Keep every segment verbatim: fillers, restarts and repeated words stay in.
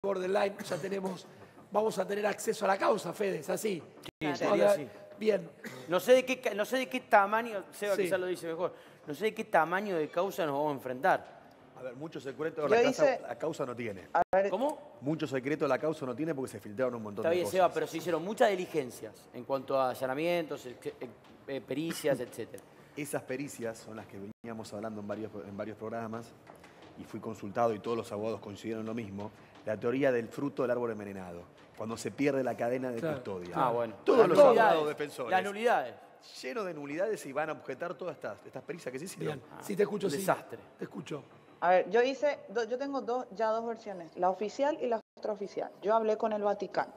borderline, ya tenemos, vamos a tener acceso a la causa, Fede, ¿es así? Sí, en teoría sí. Bien. No sé de qué, no sé de qué tamaño, Seba Sí. quizás lo dice mejor, no sé de qué tamaño de causa nos vamos a enfrentar. A ver, mucho secreto la, Yo casa, hice- la causa no tiene. A ver, ¿Cómo? Mucho secreto la causa no tiene porque se filtraron un montón Está de bien, cosas. Seba, pero se hicieron muchas diligencias en cuanto a allanamientos, eh, eh, pericias, etcétera. Esas pericias son las que veníamos hablando en varios, en varios programas y fui consultado y todos los abogados coincidieron en lo mismo. La teoría del fruto del árbol envenenado, cuando se pierde la cadena de Claro. custodia. Ah, bueno. Todos los Las abogados nulidades, defensores. Las nulidades. Lleno de nulidades y van a objetar todas estas, estas pericias que se hicieron. Bien. Sí, te escucho, un sí. desastre. Te escucho. a ver, yo hice, do- yo tengo dos, ya dos versiones, la oficial y la extraoficial. Yo hablé con el Vaticano.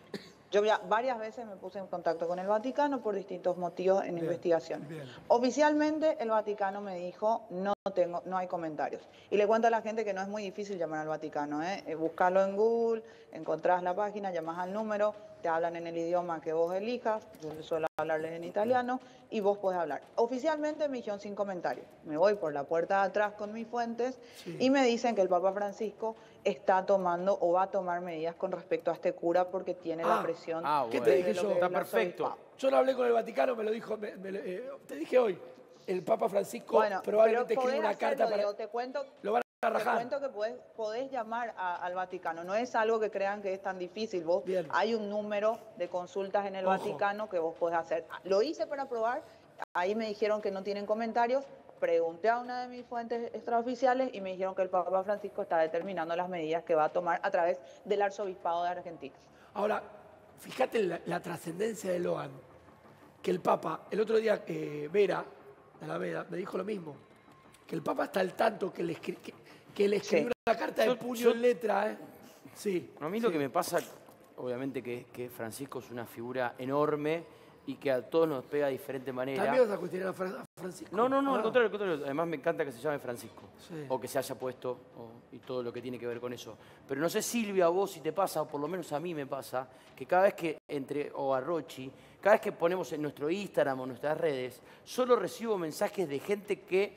Yo ya varias veces me puse en contacto con el Vaticano por distintos motivos en Bien, investigaciones. bien. Oficialmente el Vaticano me dijo no tengo, no hay comentarios. Y le cuento a la gente que no es muy difícil llamar al Vaticano, ¿eh? Eh, buscarlo en Google, encontrás la página, llamás al número, te hablan en el idioma que vos elijas, yo suelo hablarles en italiano y vos podés hablar. Oficialmente me dijeron sin comentarios. Me voy por la puerta de atrás con mis fuentes Sí. y me dicen que el Papa Francisco está tomando o va a tomar medidas con respecto a este cura porque tiene Ah, la presión. ah, ¿Qué bueno. te de dije lo yo? que es Está el perfecto. arzobispado. Yo no hablé con el Vaticano, me lo dijo, me- me lo- eh, te dije hoy, el Papa Francisco Bueno, probablemente pero escribe podés una carta hacerlo, para... Diego, te cuento, Lo van a te rajar. cuento que podés, podés llamar a- al Vaticano. No es algo que crean que es tan difícil. Vos, Bien. hay un número de consultas en el Ojo. Vaticano que vos podés hacer. Lo hice para probar. Ahí me dijeron que no tienen comentarios. Pregunté a una de mis fuentes extraoficiales y me dijeron que el Papa Francisco está determinando las medidas que va a tomar a través del Arzobispado de Argentina. Ahora, fíjate la, la trascendencia de Logan, que el Papa, el otro día eh, Vera, de la Vera, me dijo lo mismo, que el Papa está al tanto que le, escri- que, que le escribió Sí. una carta de Yo- puño yo- en letra, ¿eh? Sí. A mí lo que me pasa, obviamente que, que Francisco es una figura enorme y que a todos nos pega de diferente manera. ¿También vas a cuestionar a, Fra- a Francisco? No, no, no, al Ah, contrario, al contrario. Además me encanta que se llame Francisco. Sí. O que se haya puesto o- y todo lo que tiene que ver con eso. Pero no sé, Silvia, a vos si te pasa, o por lo menos a mí me pasa, que cada vez que entre, o a Rochi, cada vez que ponemos en nuestro Instagram o nuestras redes, solo recibo mensajes de gente que,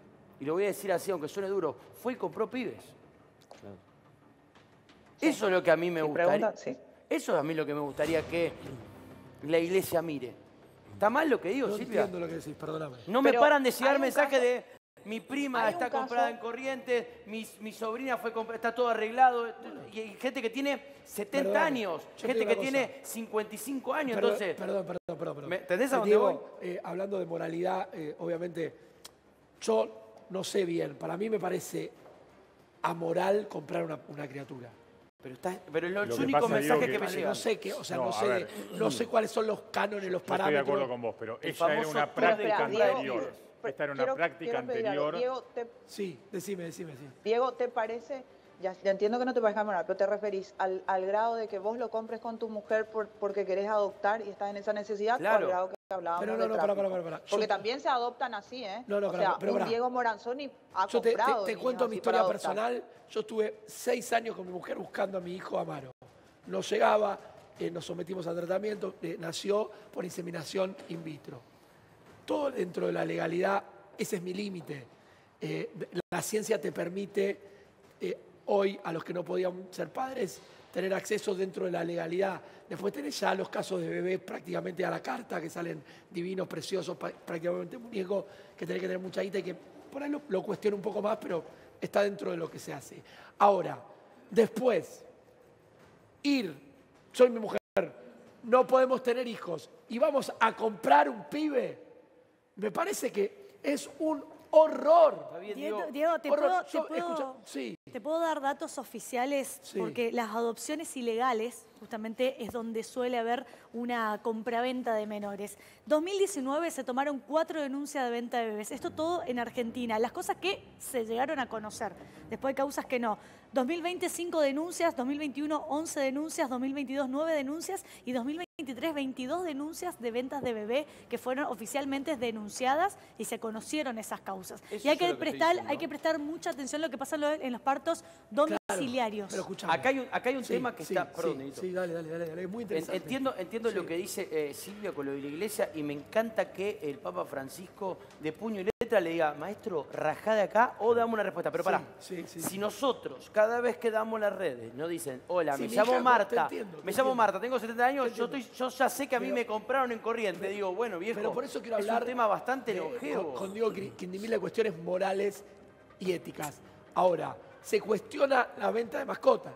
y lo voy a decir así, aunque suene duro, fue y compró pibes. Eso es lo que a mí me Si gustaría. preguntan, sí. Eso es a mí lo que me gustaría que la iglesia mire. ¿Está mal lo que digo, No Silvia? entiendo lo que decís, perdóname. No me Pero paran de hay llegar un mensajes caso- de mi prima hay un está caso- comprada en Corrientes, mi, mi sobrina fue comp- está todo arreglado. Y hay gente que tiene setenta Perdóname, años, yo te gente digo que una tiene cosa. cincuenta y cinco años. Perdón, entonces, perdón, perdón, perdón, perdón. ¿me entendés a Eh, dónde Diego, eh, hablando de moralidad, eh, obviamente, yo no sé bien, para mí me parece amoral comprar una, una criatura. pero, está, pero es los Lo que únicos pasa, Diego, mensajes que- que me Vale, llegan. no sé qué, o sea, no, No, a sé, ver. no sé cuáles son los cánones, los Yo estoy de parámetros. acuerdo con vos, pero El esa era famoso una tour de práctica Espera, Diego, anterior. pre- Esta era una quiero- práctica quiero pedir algo. anterior. Diego, te, Sí, decime, decime, decime. Diego, ¿te parece, ya, ya entiendo que no te parezca moral, pero te referís al, al grado de que vos lo compres con tu mujer por- porque querés adoptar y estás en esa necesidad, Claro. o al grado que hablábamos Pero no, de no, pará, tráfico? pará, pará, pará. Porque Yo- también se adoptan así, ¿eh? No, no, o pará, sea, pero un pará. Diego Moranzoni ha Yo te, te- comprado te niños cuento mi así para historia adoptar. personal. Yo estuve seis años con mi mujer buscando a mi hijo Amaro. No llegaba, eh, nos sometimos a tratamiento, eh, nació por inseminación in vitro. Todo dentro de la legalidad, ese es mi límite. Eh, la ciencia te permite eh, hoy a los que no podían ser padres tener acceso dentro de la legalidad. Después tenés ya los casos de bebés prácticamente a la carta, que salen divinos, preciosos, pa- prácticamente muñecos, que tenés que tener mucha guita y que por ahí lo, lo cuestiono un poco más, pero está dentro de lo que se hace. Ahora, después, ir, soy mi mujer, no podemos tener hijos y vamos a comprar un pibe, me parece que es un horror. Está bien, Diego, Diego. Diego, ¿te Horror. puedo, te Yo- puedo- escucha, sí. te puedo dar datos oficiales? Sí. Porque las adopciones ilegales justamente es donde suele haber una compraventa de menores. dos mil diecinueve se tomaron cuatro denuncias de venta de bebés. Esto todo en Argentina. Las cosas que se llegaron a conocer. Después hay causas que no. dos mil veinte, cinco denuncias. dos mil veintiuno, once denuncias. dos mil veintidós, nueve denuncias. Y dos mil veintitrés, veintidós denuncias de ventas de bebé que fueron oficialmente denunciadas y se conocieron esas causas. Eso y hay es que, lo que estoy prestar, diciendo. hay que prestar mucha atención a lo que pasa en lo- en los partos partos domiciliarios. Pero escuchame. Acá hay un, acá hay un Sí, tema que sí, está... sí, Perdón, Dieguito. sí, dale, dale, dale, dale, es muy En- interesante. Entiendo, entiendo Sí. lo que dice eh, Silvia con lo de la iglesia y me encanta que el Papa Francisco de puño y letra le diga, maestro, rajá de acá o dame una respuesta. Pero Sí, pará, sí, sí. si nosotros cada vez que damos las redes nos dicen, hola, Sí, me mi llamo hija, te Marta, entiendo, te me llamo entiendo. Marta, tengo setenta años, Te yo, entiendo. estoy, yo ya sé que a mí Pero- me compraron en corriente. Digo, bueno, viejo, Pero por eso quiero es hablar un tema bastante de- longevo. con, con Diego Quindimil de cuestiones morales y éticas. Ahora, se cuestiona la venta de mascotas.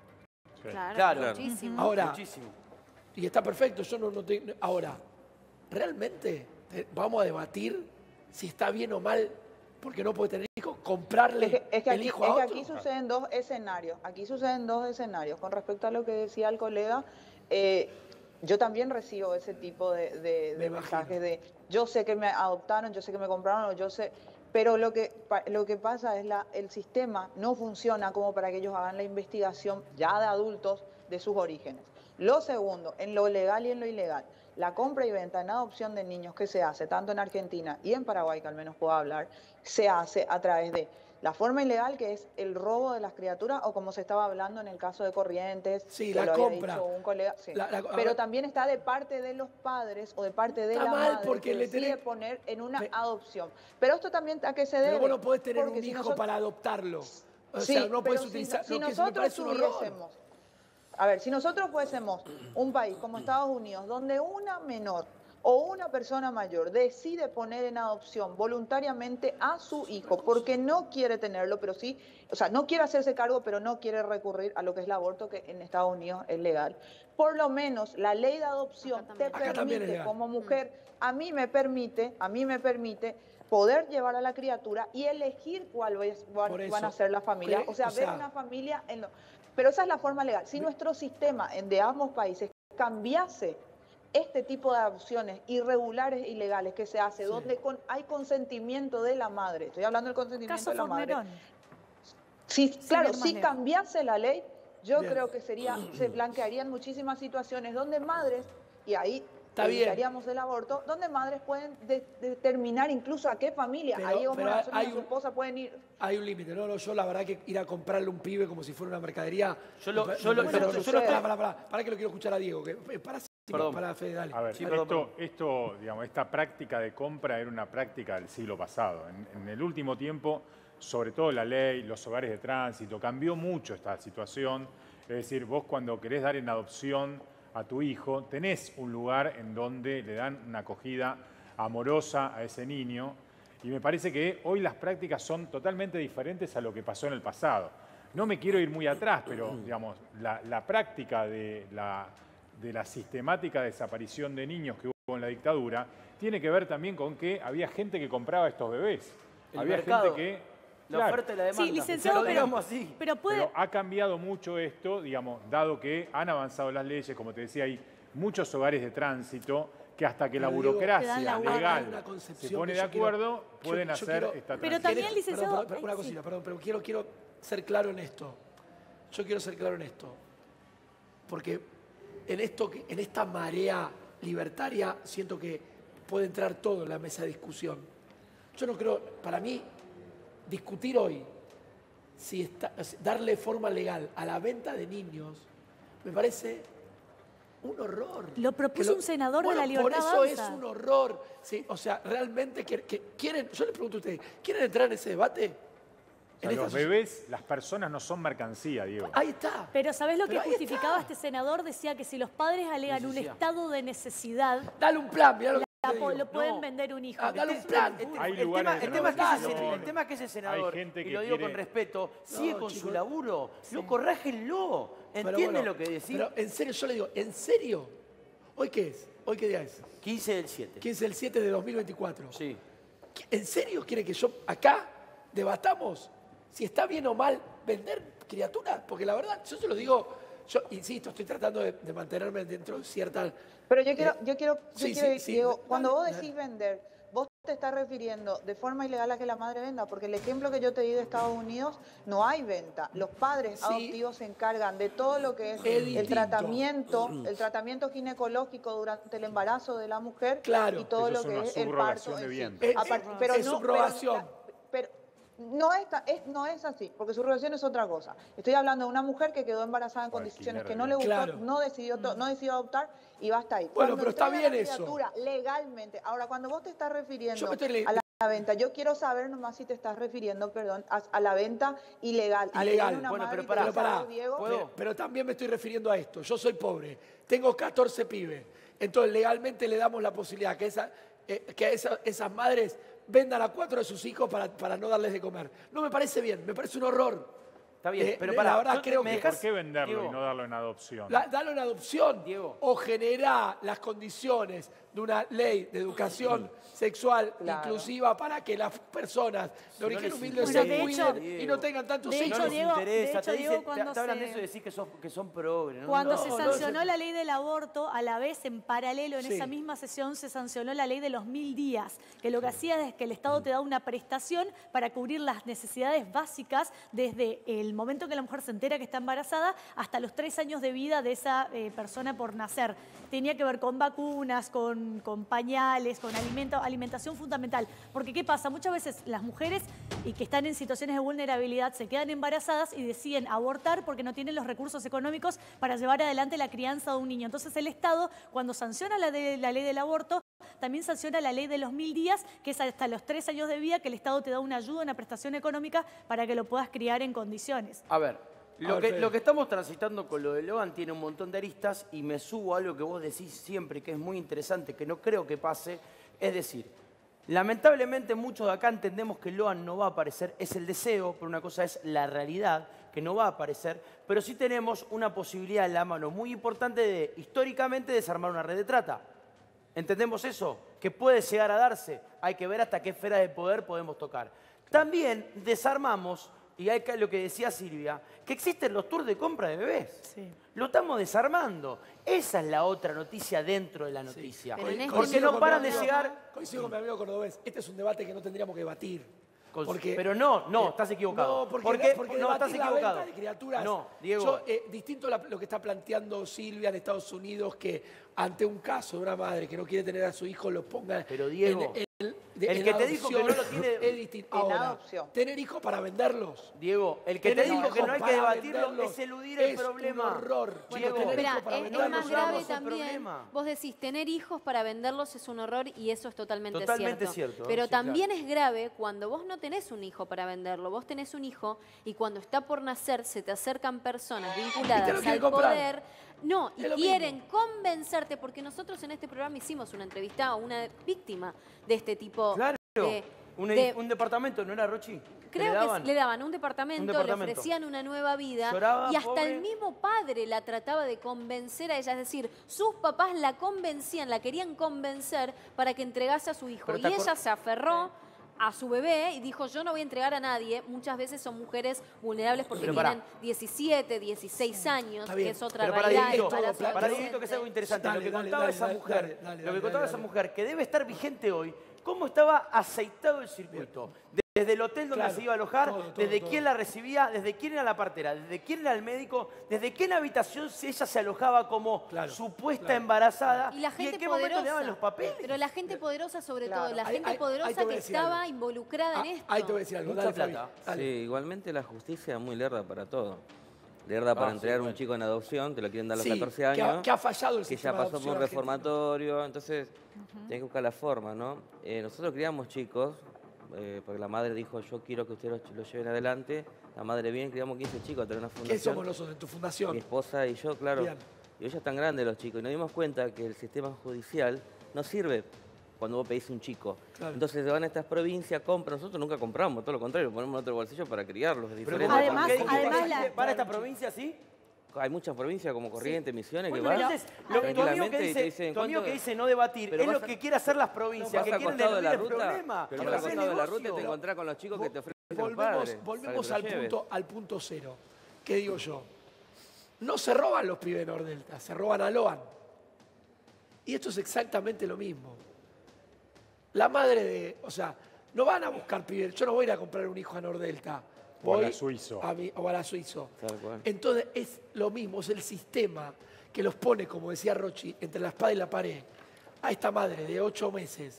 Claro, Claro. muchísimo. Ahora, Muchísimo. y está perfecto, yo no, no tengo... Ahora, ¿realmente eh, vamos a debatir si está bien o mal porque no puede tener hijos? ¿Comprarle Es que, es que el aquí, hijo es a que otro? aquí suceden dos escenarios. Aquí suceden dos escenarios. Con respecto a lo que decía el colega, eh, yo también recibo ese tipo de, de- Me de imagino. mensajes de yo sé que me adoptaron, yo sé que me compraron, o yo sé. Pero lo que, pa- lo que pasa es la el sistema no funciona como para que ellos hagan la investigación ya de adultos de sus orígenes. Lo segundo, en lo legal y en lo ilegal, la compra y venta en adopción de niños que se hace tanto en Argentina y en Paraguay, que al menos puedo hablar, se hace a través de la forma ilegal, que es el robo de las criaturas, o como se estaba hablando en el caso de Corrientes, Sí, que la lo había compra. dicho un colega. Sí. La- la- a Pero ver. también está de parte de los padres o de parte de Está la mal madre porque que le decide tenés- poner en una Pe- adopción. Pero esto también a qué se debe. Pero vos no podés tener Porque un si hijo nosotros- para adoptarlo. O Sí, sea, no pero puedes si- utilizar... Si, lo que me nosotros parece un horror. tuviésemos, a ver, si nosotros fuésemos un país como Estados Unidos, donde una menor o una persona mayor decide poner en adopción voluntariamente a su hijo porque no quiere tenerlo, pero sí, o sea, no quiere hacerse cargo, pero no quiere recurrir a lo que es el aborto, que en Estados Unidos es legal. Por lo menos la ley de adopción Acá te también. Acá también es permite, legal. como mujer, a mí me permite, a mí me permite poder llevar a la criatura y elegir cuál es- Por van, eso. van a ser las familias. Pero, O sea, o ver sea, una familia en lo... Pero esa es la forma legal. Si nuestro sistema en de ambos países cambiase este tipo de adopciones irregulares e ilegales que se hace, Sí. donde con, hay consentimiento de la madre, estoy hablando del consentimiento Caso de la madre. Fornerón. Si, claro, ir más si lejos. cambiase la ley, yo Bien. creo que sería, se blanquearían muchísimas situaciones donde madres, y ahí Está bien. evitaríamos el aborto, donde madres pueden de- determinar incluso a qué familia, Pero- a Diego pero Morazón y hay a su un- esposa pueden ir. Hay un límite, no, no, yo la verdad que ir a comprarle un pibe como si fuera una mercadería... Yo lo- me pa- yo me lo- parece yo- horroroso. yo lo estoy- Pará, pará, pará, pará que lo quiero escuchar a Diego, que eh, pará, sí, Perdón. pará, Fede, dale. A ver, Sí, perdón, esto, esto, digamos, esta práctica de compra era una práctica del siglo pasado. En, en el último tiempo, sobre todo la ley, los hogares de tránsito, cambió mucho esta situación. Es decir, vos cuando querés dar en adopción a tu hijo, tenés un lugar en donde le dan una acogida amorosa a ese niño. Y me parece que hoy las prácticas son totalmente diferentes a lo que pasó en el pasado. No me quiero ir muy atrás, pero digamos, la, la práctica de la, de la sistemática desaparición de niños que hubo en la dictadura tiene que ver también con que había gente que compraba estos bebés. El había mercado, gente que... la claro, oferta y la demanda. Sí, licenciado, Lo pero, digamos así. pero puede... pero ha cambiado mucho esto, digamos, dado que han avanzado las leyes, como te decía, hay muchos hogares de tránsito que hasta que la Pero digo, burocracia te dan la vuelta. Hay legal una se concepción pone que de yo quiero- acuerdo, yo- pueden yo hacer quiero- esta Pero transición. también, ¿Quieres- licenciado, perdón, perdón, una ay, sí. cosita, perdón, pero quiero, quiero ser claro en esto. Yo quiero ser claro en esto. Porque en, esto, que- en esta marea libertaria siento que puede entrar todo en la mesa de discusión. Yo no creo, para mí, discutir hoy, si está, darle forma legal a la venta de niños, me parece un horror. Lo propuso Que un senador de bueno, La Libertad Por eso Avanza. es un horror. Sí, o sea, realmente que, que quieren, yo les pregunto a ustedes, ¿quieren entrar en ese debate? O sea, En los esta- bebés, las personas no son mercancía, Diego. Ahí está. Pero ¿sabés lo Pero que ahí justificaba está. este senador? Decía que si los padres alegan un Necesidad. estado de necesidad, Dale un plan, mirá lo que la te po- digo. lo pueden No. vender un hijo. Ah, dale un El- plan. el- el- Hay el tema- lugares de el tema es que ese- transición. el tema es que ese senador, Hay gente y que lo digo quiere- con respeto, sigue con chicos. su laburo. Loco, rájenlo. Pero ¿Entiende bueno, lo que decís? Pero en serio, yo le digo, ¿en serio? ¿Hoy qué es? ¿Hoy qué día es? quince del siete. quince del siete de dos mil veinticuatro. Sí. ¿En serio quiere que yo acá debatamos si está bien o mal vender criaturas? Porque la verdad, yo se lo digo, yo insisto, estoy tratando de, de mantenerme dentro de cierta... Pero yo quiero, Eh, yo quiero, yo sí, quiero sí, sí, Diego, dale, cuando vos dale. decís vender, vos te estás refiriendo de forma ilegal a que la madre venda, porque el ejemplo que yo te di de Estados Unidos, no hay venta. Los padres Sí. adoptivos se encargan de todo lo que es Es el distinto. tratamiento, el tratamiento ginecológico durante el embarazo de la mujer Claro. y todo Eso lo es que una es el subrogación parto. de en sí. vientre. Es- Aparte- es- pero es no, subrogación. pero- pero- No es, ta- es- no es así, porque su relación es otra cosa. Estoy hablando de una mujer que quedó embarazada en O condiciones alquiler que de no le gustó, Claro. no decidió, to- no decidió adoptar y va hasta ahí. Bueno, Cuando pero está entrega bien la eso. criatura legalmente. Ahora, cuando vos te estás Yo refiriendo me estoy le- a la la venta, yo quiero saber nomás si te estás refiriendo, perdón, a, a la venta ilegal. A que Ilegal. viene una Bueno, madre pero y te pará, dice, Pero pará, "Oh, Diego, ¿puedo? pero, pero también me estoy refiriendo a esto. Yo soy pobre, tengo catorce pibes. Entonces, legalmente le damos la posibilidad que, esa, eh, que esa- esas madres vendan a cuatro de sus hijos para, para no darles de comer. No me parece bien, me parece un horror. Está bien, Eh, pero la para, verdad creo que- ¿Por qué venderlo Diego, y no darlo en adopción? La- dale una adopción Diego. o generar las condiciones de una ley de educación sexual Claro. inclusiva para que las personas de origen les humilde interesa, se Bueno, de cuiden hecho- y no tengan tantos de no hijos. hecho, les Diego- interesa, de hecho, te, dicen- Diego, te- cuando te hablan se- de eso y decís que son, que son progres. ¿no? Cuando No, se no, sancionó no. la ley del aborto, a la vez, en paralelo, en Sí. esa misma sesión, se sancionó la ley de los mil días, que lo que hacía es que el Estado te da una prestación para cubrir las necesidades básicas desde el momento que la mujer se entera que está embarazada hasta los tres años de vida de esa eh, persona por nacer. Tenía que ver con vacunas, con, con pañales, con alimento, alimentación fundamental. Porque ¿qué pasa? Muchas veces las mujeres y que están en situaciones de vulnerabilidad se quedan embarazadas y deciden abortar porque no tienen los recursos económicos para llevar adelante la crianza de un niño. Entonces el Estado, cuando sanciona la, de- la ley del aborto, también sanciona la ley de los mil días, que es hasta los tres años de vida que el Estado te da una ayuda, una prestación económica para que lo puedas criar en condiciones. A ver, lo, ver, que, Fede. lo que estamos transitando con lo de Logan tiene un montón de aristas y me subo a algo que vos decís siempre, que es muy interesante, que no creo que pase. Es decir, lamentablemente muchos de acá entendemos que Logan no va a aparecer, es el deseo, pero una cosa es la realidad, que no va a aparecer, pero sí tenemos una posibilidad en la mano muy importante de, históricamente, desarmar una red de trata. ¿Entendemos eso? Que puede llegar a darse. Hay que ver hasta qué esfera de poder podemos tocar. También desarmamos, y hay que- lo que decía Silvia, que existen los tours de compra de bebés. Sí. Lo estamos desarmando. Esa es la otra noticia dentro de la noticia. Pero en este Porque Coincido no con paran mi de amigo- llegar... Coincido con mi amigo cordobés. Este es un debate que no tendríamos que debatir. Con- Porque- pero no, no, eh, estás equivocado. No, porque, ¿Por qué? porque No, estás debatir la equivocado. venta de criaturas. No, Diego. Yo, eh, distinto a la- lo que está planteando Silvia en Estados Unidos, que ante un caso de una madre que no quiere tener a su hijo, lo ponga Pero, Diego, en, en- de- el en que te dijo que no adopción, lo tiene- es distinto. En Ahora, adopción. tener hijos para venderlos. Diego, el que te Tener dijo que hijos no hay que para debatirlo venderlos es eludir el es problema. un horror. Bueno, Chicos, pero tener espera, hijos para es, es venderlos más es grave un es un también. problema. Vos decís, tener hijos para venderlos es un horror y eso es totalmente, Totalmente cierto. cierto, Pero sí, también es grave cuando vos no tenés un hijo para venderlo. Vos tenés un hijo y cuando está por nacer se te acercan personas Y te lo vinculadas quieren al comprar. poder. No, y Es lo quieren mismo. convencerte, porque nosotros en este programa hicimos una entrevista a una víctima de este tipo. Claro. de- un, de- un departamento, ¿no era, Rochi? Creo le que daban? le daban un departamento, Un le departamento. ofrecían una nueva vida Lloraba, y hasta pobre. el mismo padre la trataba de convencer a ella, es decir, sus papás la convencían, la querían convencer para que entregase a su hijo Pero y te acor- ella se aferró a su bebé y dijo, yo no voy a entregar a nadie. Muchas veces son mujeres vulnerables porque Pero pará. tienen diecisiete, dieciséis años, Está que bien. es otra Pero para realidad. Dieguito, Esto para lo plantea- para Dieguito que es algo adolescentes. interesante. Dale, lo que dale, contaba dale, esa dale, mujer, dale, dale, lo que dale, contaba dale, esa dale. mujer, que debe estar vigente hoy, cómo estaba aceitado el circuito. Desde el hotel donde Claro, se iba a alojar, todo, todo, desde todo. quién la recibía, desde quién era la partera, desde quién era el médico, desde qué habitación si ella se alojaba como Claro, supuesta claro. embarazada Y la gente en qué poderosa. momento le daban los papeles. Pero la gente poderosa sobre Claro. todo, la Ahí- gente ahí- ahí poderosa te voy a que decir estaba algo. involucrada Ah, en esto. ahí te voy a decir algo. Mucha Dale, Fabi, plata. dale. Sí, igualmente la justicia es muy lerda para todo. Lerda para Ah, sí, entregar bueno. un chico en adopción, te lo quieren dar a los Sí, catorce que años. ha- que ha fallado el que sistema ya de pasó por adopción un argentino. reformatorio, entonces tienen que buscar la forma, ¿no? Eh, nosotros criamos chicos, eh, porque la madre dijo, yo quiero que ustedes lo, lo lleven adelante. La madre bien, criamos quince chicos a tener una ¿Qué fundación. somos nosotros en tu Mi fundación? esposa y yo, claro. Bien. Y hoy ya están grandes los chicos. Y nos dimos cuenta que el sistema judicial no sirve cuando vos pedís un chico. Claro. Entonces se van a estas provincias, compran. Nosotros nunca compramos, todo lo contrario, ponemos en otro bolsillo para criarlos. Es Pero diferente. ¿cómo- Además- ¿qué dijiste? además la- ¿Para esta provincia sí? Hay muchas provincias como Corrientes, Misiones, Bueno, que van entonces, lo, tu amigo que tranquilamente y te dice, dicen, tu amigo ¿cuánto- que dice no debatir Pero es lo vas a- que quiere hacer las provincias, vas que al quieren costado de eludir la el ruta, problema. pero que vas al hacen costado de la negocio. ruta y te encontrás con los chicos que te ofrecen los Volvemos, padres. volvemos para al que te lo punto, al punto cero. ¿Qué digo yo? No se roban los pibes de Nordelta, se roban a Loan. Y esto es exactamente lo mismo. La madre de, o sea, no van a buscar pibes. Yo no voy a ir a comprar un hijo a Nordelta. O a la Voy Suizo. a mi- o a la Suizo. Tal cual. Entonces es lo mismo, es el sistema que los pone, como decía Rochi, entre la espada y la pared. A esta madre de ocho meses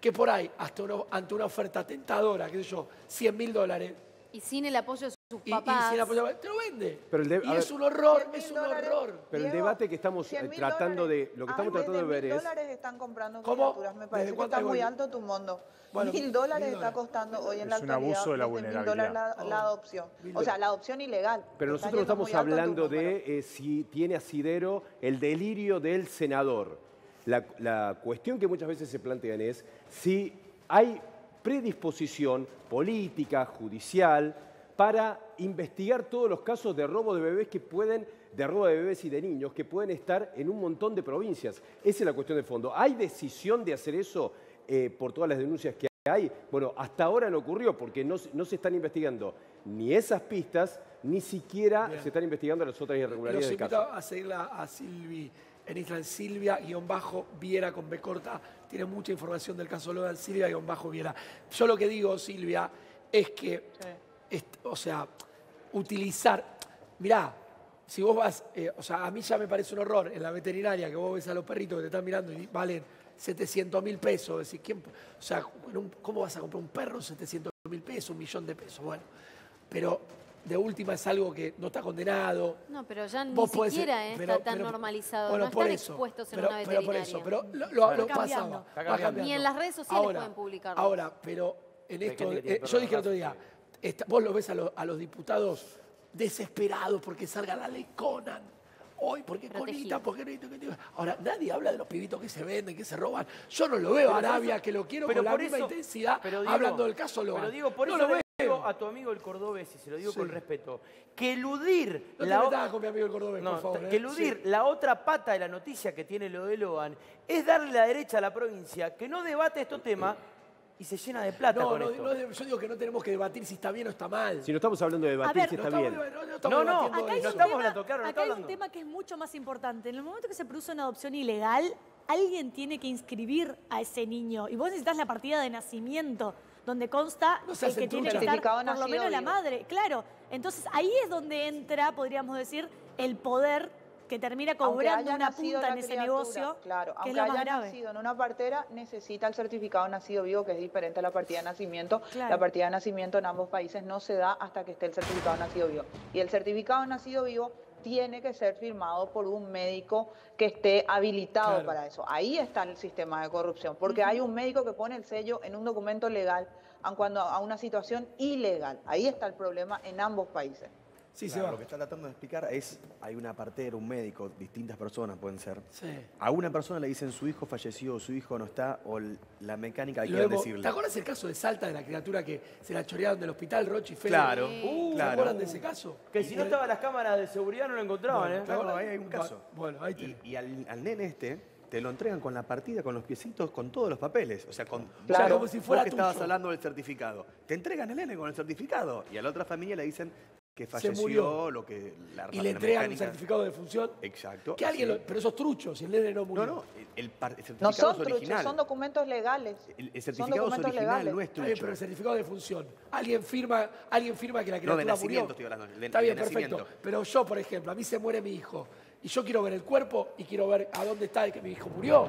que por ahí, hasta uno, ante una oferta tentadora, qué sé yo, cien mil dólares, Y sin el apoyo de sus y, papás. y sin apoyo, te lo vende. Pero el de- y a es ver, un horror, cien mil es un dólares. horror. Pero el Diego, debate que estamos cien eh, mil tratando dólares. de... Lo que Ah, estamos en vez tratando de ver mil es... dólares están comprando ¿Cómo? criaturas. Me ¿Desde parece que cuánto está muy algo? alto tu mundo. Bueno, mil dólares mil está dólares. costando hoy en Es la un actualidad. abuso de la desde mil vulnerabilidad. dólares la, la adopción. Mil O sea, dólares. la adopción ilegal. Pero Está nosotros yendo estamos muy alto tu hablando número. de eh, si tiene asidero el delirio del senador. La, la cuestión que muchas veces se plantean es si hay predisposición política, judicial, para investigar todos los casos de robo de bebés que pueden, de robo de bebés y de niños que pueden estar en un montón de provincias. Esa es la cuestión de fondo. ¿Hay decisión de hacer eso eh, por todas las denuncias que hay? Bueno, hasta ahora no ocurrió porque no, no se están investigando ni esas pistas, ni siquiera Bien. se están investigando las otras Los irregularidades del invito caso. a seguirla a Silvi en Instagram, Silvia-Viera con B corta. Tiene mucha información del caso Logan, Silvia-Viera. Yo lo que digo, Silvia, es que, es- o sea, utilizar, mirá, si vos vas, eh, o sea, a mí ya me parece un horror en la veterinaria que vos ves a los perritos que te están mirando y valen setecientos mil pesos. Decís, ¿quién, o sea, en un- ¿cómo vas a comprar un perro en setecientos mil pesos, un millón de pesos? Bueno, pero de última es algo que no está condenado. No, pero ya ni Vos podés ser- siquiera eh, pero- está tan pero- normalizado. bueno, no por están eso, expuestos en pero- una pero veterinaria. por eso, pero lo, lo- lo Está cambiando. pasaba. Está va cambiando. cambiando. Ni en las redes sociales Ahora- pueden publicarlo. Ahora, pero en Hay esto, gente que tiene eh, perro yo en dije el otro la día, casa, esta- vos lo ves a, lo- a los diputados desesperados porque salga la ley Conan. Hoy, porque Protegido. Conita, porque no, que no. Ahora, nadie habla de los pibitos que se venden, que se roban. Yo no lo veo a Pero por Arabia, eso- que lo quiero pero con la por misma eso- intensidad, pero digo- hablando del caso Logan. Pero digo, por no eso lo le veo. digo a tu amigo el cordobés, y se lo digo Sí. con respeto, que eludir No te la o- metas con mi amigo el cordobés, No, por favor. que ¿eh? eludir Sí. la otra pata de la noticia que tiene lo de Logan es darle la derecha a la provincia que no debate estos temas y se llena de plata No, con no, esto. no, yo digo que no tenemos que debatir si está bien o está mal. Si no estamos hablando de debatir ver, si No está estamos, bien. no, no estamos No, no, debatiendo Acá hay, no eso. un estamos tema, hablando, claro, no acá está hay un hablando. tema que es mucho más importante. En el momento que se produce una adopción ilegal, alguien tiene que inscribir a ese niño. Y vos necesitas la partida de nacimiento, donde consta No se el hacen que tiene que truchas. estar Certificado por lo nacido menos la vivo. madre. Claro. Entonces ahí es donde entra, podríamos decir, el poder que termina Aunque cobrando haya una nacido punta la en ese criatura, negocio, claro, que aunque es lo más haya grave. nacido en una partera, necesita el certificado nacido vivo, que es diferente a la partida de nacimiento. Claro. La partida de nacimiento en ambos países no se da hasta que esté el certificado nacido vivo. Y el certificado nacido vivo tiene que ser firmado por un médico que esté habilitado Claro. para eso. Ahí está el sistema de corrupción, porque hay un médico que pone el sello en un documento legal aun cuando a una situación ilegal. Ahí está el problema en ambos países. Sí, se Claro, va. lo que está tratando de explicar es, hay una partera, un médico, distintas personas pueden ser. Sí. A una persona le dicen su hijo falleció, su hijo no está, o l- la mecánica que Lo quieren hemos- decirle. ¿Te acuerdas el caso de Salta de la criatura que se la chorearon del hospital, Rochi Félix? Claro, Uh, ¿Se claro. acuerdan de ese caso? Que si no estaban las cámaras de seguridad no lo encontraban, ¿eh? Claro, ahí hay un caso. Bueno, ahí Y, tenés. y al, al nene este te lo entregan con la partida, con los piecitos, con todos los papeles. O sea, con Claro, vos- como si fuera vos que estabas tuyo. hablando del certificado. Te entregan el nene con el certificado. Y a la otra familia le dicen que Se falleció, murió. lo que la Y la le entregan un mecánica- certificado de función. Exacto. Que alguien así. lo- pero eso es trucho, si el nene no murió. No, no, el, par- el certificado No son es truchos, original. son documentos legales. El, el Son certificado es documentos original, legales. no es Está bien, trucho. pero el certificado de función. Alguien firma, alguien firma que la No, criatura de nacimiento murió. estoy hablando, de- Está de bien, nacimiento. perfecto. Pero yo, por ejemplo, a mí se muere mi hijo y yo quiero ver el cuerpo y quiero ver a dónde está el que mi hijo murió.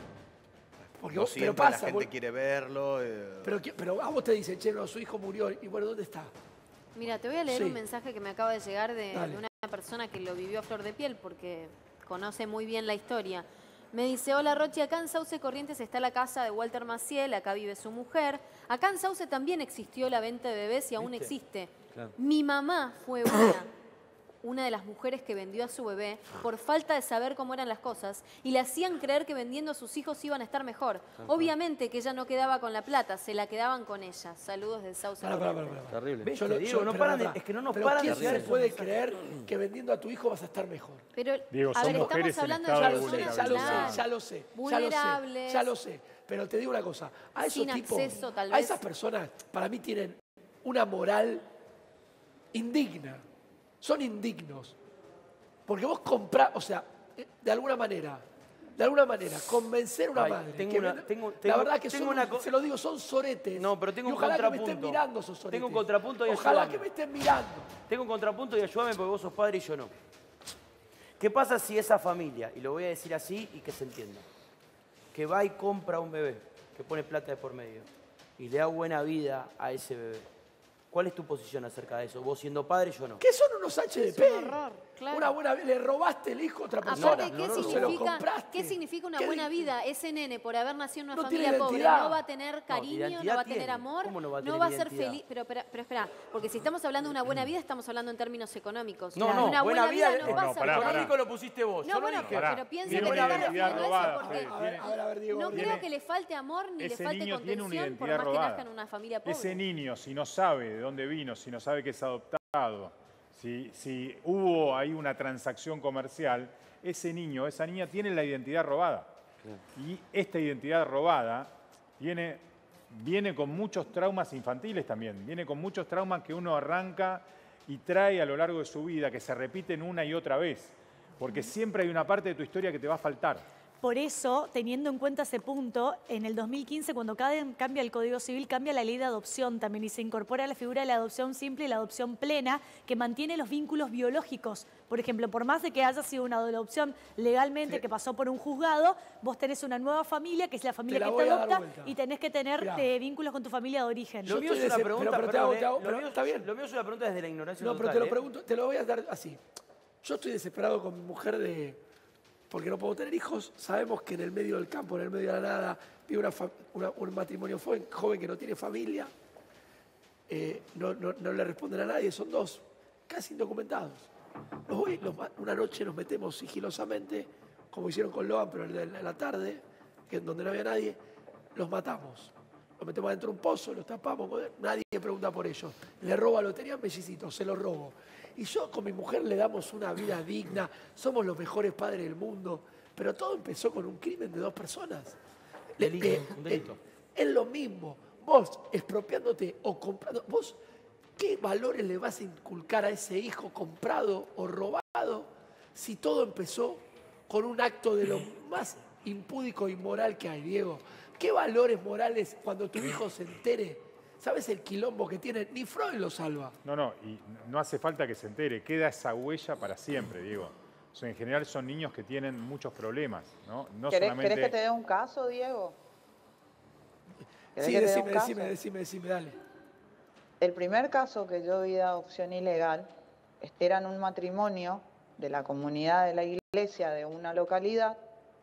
Porque No vos- pero siempre pasa, la gente vos- quiere verlo. eh, pero, qui- pero a vos te dicen, che, no, su hijo murió. Y bueno, ¿dónde está? Mira, te voy a leer Sí. un mensaje que me acaba de llegar de, Dale. de una persona que lo vivió a flor de piel porque conoce muy bien la historia. Me dice, hola Rochi, acá en Sauce Corrientes está la casa de Walter Maciel, acá vive su mujer. Acá en Sauce también existió la venta de bebés y aún existe. Claro. Mi mamá fue una, una de las mujeres que vendió a su bebé por falta de saber cómo eran las cosas y le hacían creer que vendiendo a sus hijos iban a estar mejor. Obviamente que ella no quedaba con la plata, se la quedaban con ella. Saludos del Sauce Pará, pará, Corrientes. pará, pará. Terrible. ¿Ves? Yo Te lo- digo, yo- no pero paran de- pará. es que no nos Pero paran de ¿quién llegar se esos puede mensajes? creer que vendiendo a tu hijo vas a estar mejor? Pero, Diego, a son ver, mujeres estamos en hablando estado Ya de de lo sé, personas ya lo claro, sé, ya lo sé, ya lo sé, vulnerables, ya lo sé. Pero te digo una cosa, a esos sin tipos, acceso, tal a vez. esas personas, para mí tienen una moral indigna. Son indignos. Porque vos comprás, o sea, eh, de alguna manera, de alguna manera, convencer a una Ay, madre. tengo que una- venda- tengo- la tengo- verdad que tengo son, una co- se lo digo, son soretes. No, pero tengo y un ojalá que me contrapunto. estén mirando esos soretes. Tengo un contrapunto y Ojalá ayúdame. que me estén mirando. Tengo un contrapunto y ayúdame porque vos sos padre y yo no. ¿Qué pasa si esa familia, y lo voy a decir así y que se entienda, que va y compra un bebé, que que pone plata de por medio y le da buena vida a ese bebé, ¿cuál es tu posición acerca de eso? Vos siendo padre, yo no. ¿Qué son unos H D P? Es un horror, claro. Una buena vida, le robaste el hijo a otra persona. Aparte, ¿qué, no, no, no, significa, compraste. ¿qué significa una ¿Qué buena di- vida? Ese nene, por haber nacido en una No tiene familia pobre, identidad. no va a tener cariño, no, identidad va a tener tiene. amor, ¿Cómo no va a no tener va a ser identidad? feliz. Pero, pero, pero espera, porque si estamos hablando de una buena vida, estamos hablando en términos económicos. No, no, una buena buena vida, vida- no No, va no, a ser pará, feliz. pará. Económico lo pusiste vos. No, yo bueno, lo dije. Pará. pero piensen Tiene que una te estás identidad refiriendo a eso robada, porque Fede, A ver, a ver, a ver, Diego. no Diego. creo que le falte amor ni le Ese falte niño tiene una contención por identidad más que robada. nazca en una familia pobre. Ese niño, si no sabe de dónde vino, si no sabe que es adoptado, si, si hubo ahí una transacción comercial, ese niño, esa niña tiene la identidad robada. Y esta identidad robada viene, viene con muchos traumas infantiles también, viene con muchos traumas que uno arranca y trae a lo largo de su vida, que se repiten una y otra vez, porque siempre hay una parte de tu historia que te va a faltar. Por eso, teniendo en cuenta ese punto, en el dos mil quince, cuando cada- cambia el Código Civil, cambia la ley de adopción también y se incorpora la figura de la adopción simple y la adopción plena, que mantiene los vínculos biológicos. Por ejemplo, por más de que haya sido una adopción legalmente Sí. que pasó por un juzgado, vos tenés una nueva familia, que es la familia la que voy te a dar adopta, vuelta. y tenés que tener Mirá. eh, vínculos con tu familia de origen. Yo Lo mío estoy es una de ese- pregunta, pero- pero te hago- perdón, te hago- ¿eh? pero Lo mío- está bien. Lo mío es una pregunta desde la ignorancia No, total, pero te lo ¿eh? pregunto, te lo voy a dar así. Yo estoy desesperado con mi mujer de porque no puedo tener hijos. Sabemos que en el medio del campo, en el medio de la nada, vive una fa- una- un matrimonio joven, joven que no tiene familia. Eh, no, no- no le responden a nadie, son dos casi indocumentados. Los voy- los ma- una noche nos metemos sigilosamente, como hicieron con Loan, pero en la, en la tarde, que en donde no había nadie, los matamos. Los metemos adentro de un pozo, los tapamos, nadie pregunta por ellos. Le roba, lo tenían bellicitos, se los robo. Y yo con mi mujer le damos una vida digna, somos los mejores padres del mundo, pero todo empezó con un crimen de dos personas. Le- Delito, eh, un delito. eh, es lo mismo, vos expropiándote o comprando, vos, ¿qué valores le vas a inculcar a ese hijo comprado o robado si todo empezó con un acto de lo más impúdico e inmoral que hay, Diego? ¿Qué valores morales cuando tu hijo se entere? ¿Sabes el quilombo que tiene? Ni Freud lo salva. No, no, y no hace falta que se entere, queda esa huella para siempre, Diego. O sea, en general son niños que tienen muchos problemas, ¿no? No ¿Querés, solamente... querés que te dé un caso, Diego? ¿Querés Sí, que te dé un decime, caso? decime, decime, decime, dale. El primer caso que yo vi de adopción ilegal era en un matrimonio de la comunidad de la iglesia de una localidad,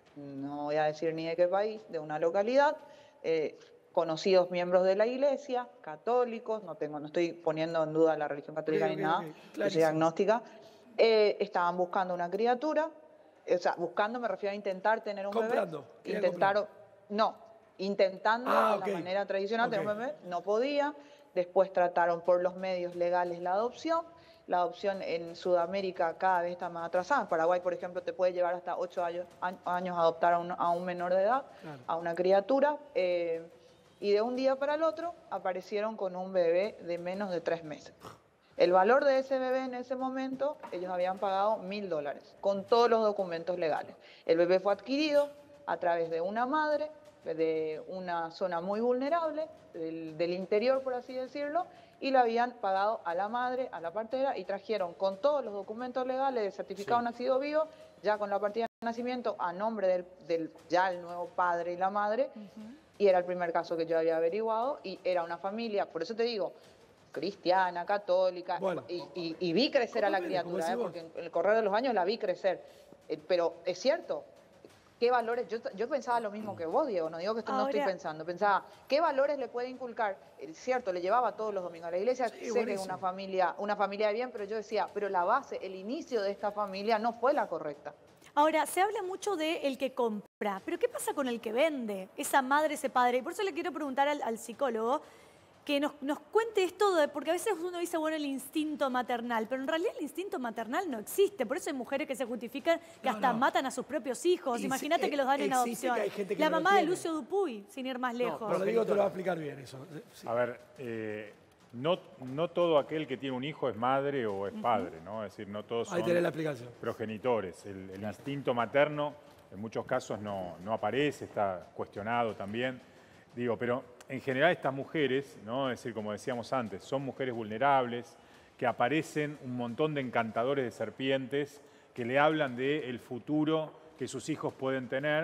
no voy a decir ni de qué país, de una localidad, eh, conocidos miembros de la iglesia, católicos, no tengo, no estoy poniendo en duda la religión católica Ok, ni ok, nada, ok, yo soy clarísimo. agnóstica, eh, estaban buscando una criatura, o sea, buscando me refiero a intentar tener un Comprando, bebé, querían intentaron, no, intentando Ah, de ok. la manera tradicional tener Ok. un bebé, no podía, después trataron por los medios legales la adopción. La adopción en Sudamérica cada vez está más atrasada. En Paraguay, por ejemplo, te puede llevar hasta ocho años, años a adoptar a un, a un menor de edad, Claro. a una criatura. eh, y de un día para el otro aparecieron con un bebé de menos de tres meses. El valor de ese bebé en ese momento, ellos habían pagado mil dólares, con todos los documentos legales. El bebé fue adquirido a través de una madre, de una zona muy vulnerable, del, del interior, por así decirlo, y le habían pagado a la madre, a la partera, y trajeron con todos los documentos legales de certificado de nacido vivo, ya con la partida de nacimiento a nombre del, del ya el nuevo padre y la madre, y era el primer caso que yo había averiguado, y era una familia, por eso te digo, cristiana, católica, Bueno. y, y- y vi crecer a la Como viene, como criatura, ¿eh? decís vos. Porque en el correr de los años la vi crecer. Eh, pero es cierto, ¿qué valores? Yo, yo pensaba lo mismo que vos, Diego, no digo que esto no estoy Ahora- pensando, pensaba, ¿qué valores le puede inculcar? Es cierto, le llevaba todos los domingos a la iglesia, Sí, sé que es buenísimo. una familia, una familia de bien, pero yo decía, pero la base, el inicio de esta familia no fue la correcta. Ahora, se habla mucho de el que compra, pero ¿qué pasa con el que vende? Esa madre, ese padre. Y por eso le quiero preguntar al, al psicólogo que nos, nos cuente esto, de, porque a veces uno dice, bueno, el instinto maternal, pero en realidad el instinto maternal no existe. Por eso hay mujeres que se justifican que No, hasta no. matan a sus propios hijos. Y Imagínate sí, que los dan en existe adopción. que hay gente que La no lo mamá de tiene. Lucio Dupuy, sin ir más lejos. Pero digo, te lo va a explicar bien eso. Sí. A ver, eh, no, no todo aquel que tiene un hijo es madre o es padre, ¿no? Es decir, no todos Ahí son tenés la explicación. progenitores. El, el instinto materno en muchos casos no, no aparece, está cuestionado también. Digo, pero en general estas mujeres, ¿no? Es decir, como decíamos antes, son mujeres vulnerables, que aparecen un montón de encantadores de serpientes que le hablan del futuro que sus hijos pueden tener,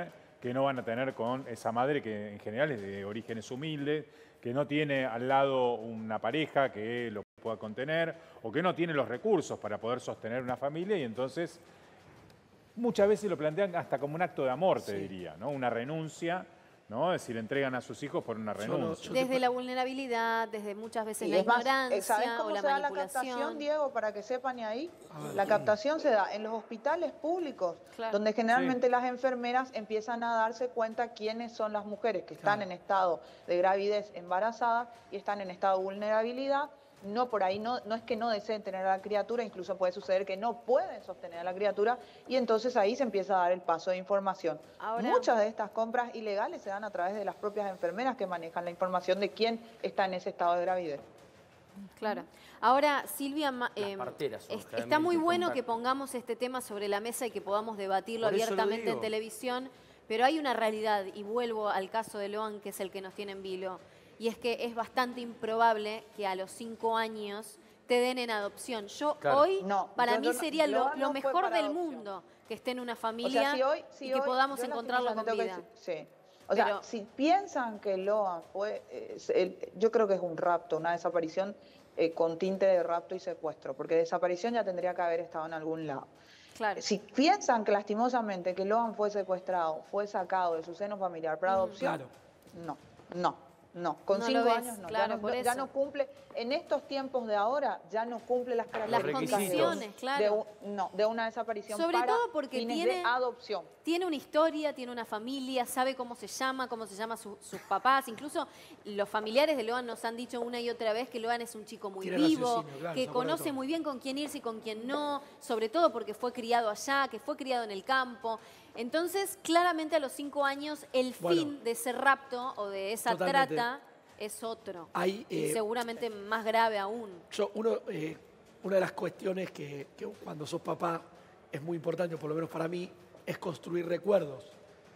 que no van a tener con esa madre que en general es de orígenes humildes, que no tiene al lado una pareja que lo pueda contener o que no tiene los recursos para poder sostener una familia y entonces muchas veces lo plantean hasta como un acto de amor, te Sí. diría, ¿no? Una renuncia, ¿no? Es decir, entregan a sus hijos por una Yo no- renuncia. yo- Desde la vulnerabilidad, desde muchas veces Y la es más, ignorancia ¿sabes o cómo la se da la manipulación. captación, Diego? Para que sepan y ahí. A ver. La captación se da en los hospitales públicos, Claro. donde generalmente las enfermeras empiezan a darse cuenta quiénes son las mujeres que están Claro. en estado de gravidez embarazada y están en estado de vulnerabilidad. No, por ahí no, no es que no deseen tener a la criatura, incluso puede suceder que no pueden sostener a la criatura y entonces ahí se empieza a dar el paso de información. Ahora- Muchas de estas compras ilegales se dan a través de las propias enfermeras que manejan la información de quién está en ese estado de gravidez. Claro. Ahora, Silvia, ma- Las eh, parteras son es- está realmente muy bueno contacto. que pongamos este tema sobre la mesa y que podamos debatirlo Por eso lo abiertamente en digo. televisión, pero hay una realidad, y vuelvo al caso de Loan, que es el que nos tiene en vilo, y es que es bastante improbable que a los cinco años te den en adopción. Yo Claro. hoy, No, para yo- mí yo no- sería lo, Loan lo no fue mejor para del adopción. mundo, que esté en una O familia sea, si hoy, si y que hoy- podamos yo encontrarlo con lastimosamente vida. tengo que decir- sí. O sea, Pero- si piensan que Loan fue, eh, el- yo creo que es un rapto, una desaparición eh, con tinte de rapto y secuestro, porque desaparición ya tendría que haber estado en algún lado. Claro. Si piensan que lastimosamente que Loan fue secuestrado, fue sacado de su seno familiar para adopción, Claro. no, no. No, con No cinco lo ves, años no. claro, ya, no por ya eso. no cumple, en estos tiempos de ahora, ya no cumple las características de- condiciones, de, claro. un- no, de una desaparición Sobre para todo porque fines tiene- de adopción. Tiene una historia, tiene una familia, sabe cómo se llama, cómo se llama su- sus papás. Incluso los familiares de Loan nos han dicho una y otra vez que Loan es un chico muy Tiene vivo, raciocinio, claro, que se acuerda de conoce todo. muy bien con quién irse y con quién no, sobre todo porque fue criado allá, que fue criado en el campo. Entonces, claramente a los cinco años, el Bueno. fin de ese rapto o de esa Totalmente. trata es otro. Hay, y eh, seguramente más grave aún. Yo, uno, eh, una de las cuestiones que, que cuando sos papá es muy importante, por lo menos para mí, es construir recuerdos.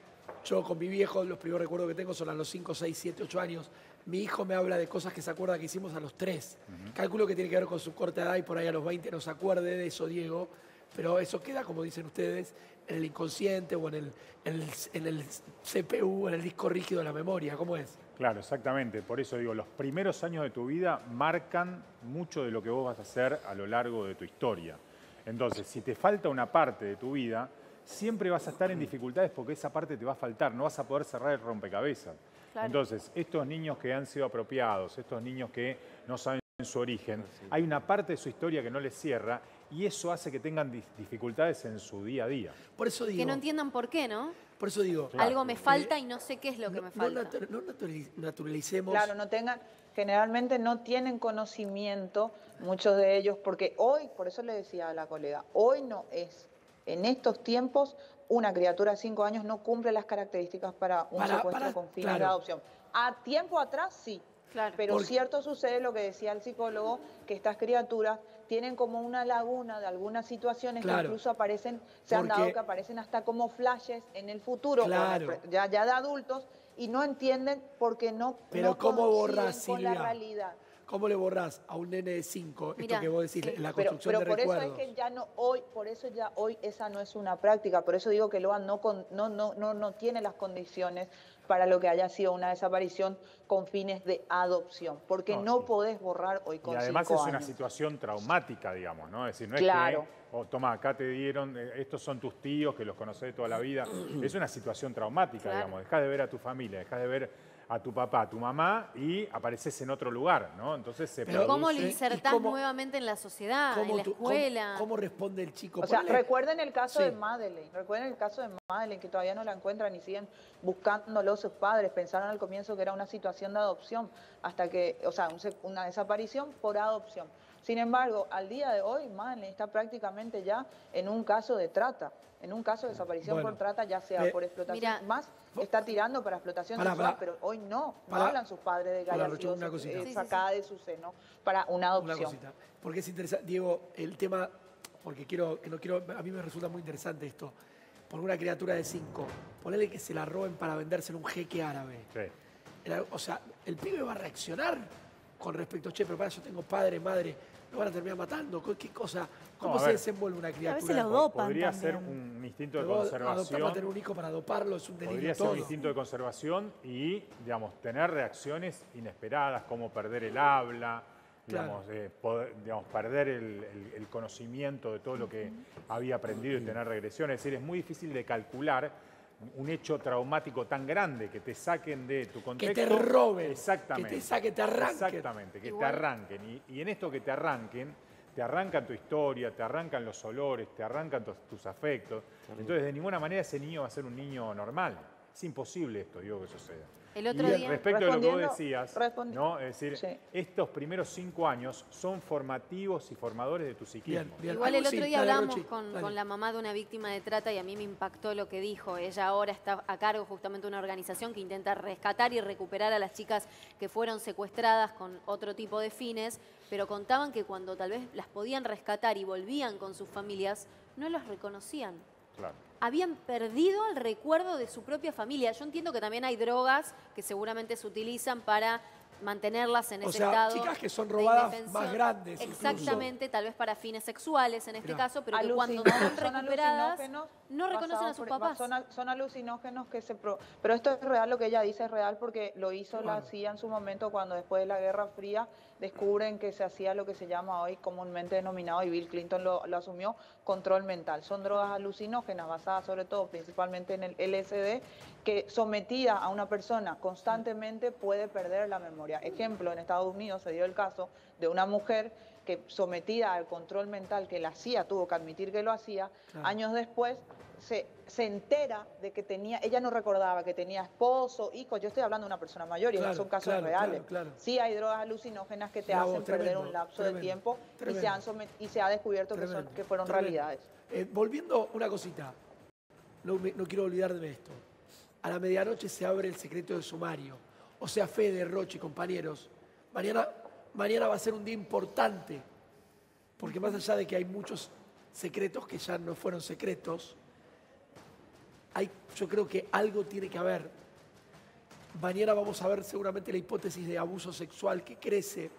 Yo con mi viejo, los primeros recuerdos que tengo son a los cinco, seis, siete, ocho años. Mi hijo me habla de cosas que se acuerda que hicimos a los tres. Calculo que tiene que ver con su corta edad y por ahí a los veinte no se acuerde de eso, Diego. Pero eso queda, como dicen ustedes, en el inconsciente o en el, en el, en el C P U, en el disco rígido de la memoria. ¿Cómo es? Claro, exactamente. Por eso digo, los primeros años de tu vida marcan mucho de lo que vos vas a hacer a lo largo de tu historia. Entonces, si te falta una parte de tu vida, siempre vas a estar en dificultades porque esa parte te va a faltar, no vas a poder cerrar el rompecabezas. Claro. Entonces, estos niños que han sido apropiados, estos niños que no saben su origen, hay una parte de su historia que no les cierra y eso hace que tengan dif- dificultades en su día a día. Por eso digo... Que no entiendan por qué, ¿no? Por eso digo... Claro. Algo me falta y no sé qué es lo que no, me no falta. natu- no naturaliz- naturalicemos... Claro, no tengan, generalmente no tienen conocimiento muchos de ellos, porque hoy, por eso le decía a la colega, hoy no es, en estos tiempos, una criatura de cinco años no cumple las características para un Para- secuestro para- con fines de claro. adopción. A tiempo atrás sí, Claro. pero Porque- cierto sucede lo que decía el psicólogo, que estas criaturas tienen como una laguna de algunas situaciones Claro. que incluso aparecen, se han Porque- dado que aparecen hasta como flashes en el futuro, o en el Claro. pre- ya, ya de adultos, y no entienden porque no, Pero no ¿cómo coinciden borrás, con la Silvia? realidad. ¿Cómo le borrás a un nene de cinco Mirá, esto que vos decís, sí. la Pero, construcción pero de por recuerdos? eso es que ya no hoy, por eso ya hoy esa no es una práctica, por eso digo que Loan no, con- no, no, no, no tiene las condiciones para lo que haya sido una desaparición con fines de adopción, porque No, no, sí. podés borrar hoy con Y además cinco es una años. situación traumática, digamos, ¿no? Es decir, no es Claro. que, oh, toma, acá te dieron, eh, estos son tus tíos que los conocés de toda la vida. Es una situación traumática, Claro. digamos. Dejás de ver a tu familia, dejás de ver a tu papá, a tu mamá y apareces en otro lugar, ¿no? Entonces se Pero produce... ¿Cómo le ¿y insertás cómo- nuevamente en la sociedad, en ¿Cómo, la tú- cómo- escuela? cómo responde el chico? O sea, Ponele- recuerden el caso Sí. de Madeleine, recuerden el caso de Madeleine, que todavía no la encuentran y siguen buscándolo sus padres. Pensaron al comienzo que era una situación de adopción, hasta que, o sea, un sec- una desaparición por adopción. Sin embargo, al día de hoy, Madeleine está prácticamente ya en un caso de trata, en un caso de desaparición Bueno, por trata, ya sea eh, por explotación, Mirá. más está tirando para explotación Pará, sexual, pará. pero hoy no, no Pará. hablan sus padres de que Hola, haya Rocho, sido una cosita. eh, Sí, sí, sacada de su seno para una Una adopción. cosita. Porque es interesante, Diego, el tema, porque quiero, que no quiero, a mí me resulta muy interesante esto. Por una criatura de cinco, ponele que se la roben para vendérsela a un jeque árabe. Sí. Era- o sea, el pibe va a reaccionar con respecto, che, pero para yo tengo padre, madre. lo van a terminar matando. ¿Qué cosa? No, ¿Cómo a se ver. desenvuelve una criatura? A veces lo dopan Podría también. ser un instinto de Luego, adoptar conservación. para tener un hijo para doparlo es un delirio Podría ser todo. un instinto de conservación y, digamos, tener reacciones inesperadas, como perder el habla, digamos, Claro. eh, poder- digamos, perder el, el- el conocimiento de todo lo que había aprendido y tener regresiones. Es decir, es muy difícil de calcular un hecho traumático tan grande que te saquen de tu Que contexto. te roben, Exactamente. que te saquen, te arranquen. Exactamente, que Igual- te arranquen. Y, y en esto que te arranquen, te arrancan tu historia, te arrancan los olores, te arrancan tus, tus afectos. Entonces, de ninguna manera ese niño va a ser un niño normal. Es imposible esto, digo, que suceda. El otro y día... respecto a lo que vos Respondiendo- decías, respondi- ¿no? Es decir, Sí. estos primeros cinco años son formativos y formadores de tu psiquismo. Bien, bien. Igual el Algo otro sí, día dale, hablamos Rochi, con, dale. con la mamá de una víctima de trata y a mí me impactó lo que dijo. Ella ahora está a cargo justamente de una organización que intenta rescatar y recuperar a las chicas que fueron secuestradas con otro tipo de fines, pero contaban que cuando tal vez las podían rescatar y volvían con sus familias, no los reconocían. Claro. Habían perdido el recuerdo de su propia familia. Yo entiendo que también hay drogas que seguramente se utilizan para mantenerlas en O ese sea, estado chicas que son de robadas indefensión. más grandes incluso. Exactamente, tal vez para fines sexuales en este Mirá. caso, pero que cuando Alucinógenos, son recuperadas no reconocen a basados sus por- papás. Son, al- son alucinógenos que se... Pro, pero esto es real, lo que ella dice es real porque lo hizo la Claro. C I A en su momento cuando después de la Guerra Fría descubren que se hacía lo que se llama hoy comúnmente denominado, y Bill Clinton lo, lo asumió, control mental. Son drogas alucinógenas basadas sobre todo principalmente en el L S D, que sometida a una persona constantemente puede perder la memoria. Ejemplo, en Estados Unidos se dio el caso de una mujer que sometida al control mental que la C I A tuvo que admitir que lo hacía, Claro. años después se, se entera de que tenía, ella no recordaba que tenía esposo, hijos, yo estoy hablando de una persona mayor y Claro, son casos claro, reales. claro, claro. Sí hay drogas alucinógenas que te Mirá hacen vos, perder tremendo, un lapso de tremendo, tiempo y se, tremendo. han somet- y se ha descubierto que, son, Tremendo, que fueron tremendo. realidades. Eh, volviendo una cosita, no, me- no quiero olvidarme de esto. A la medianoche se abre el secreto de sumario. O sea, Fede, Rochi, compañeros, mañana, mañana va a ser un día importante, porque más allá de que hay muchos secretos que ya no fueron secretos, hay, yo creo que algo tiene que haber. Mañana vamos a ver seguramente la hipótesis de abuso sexual que crece,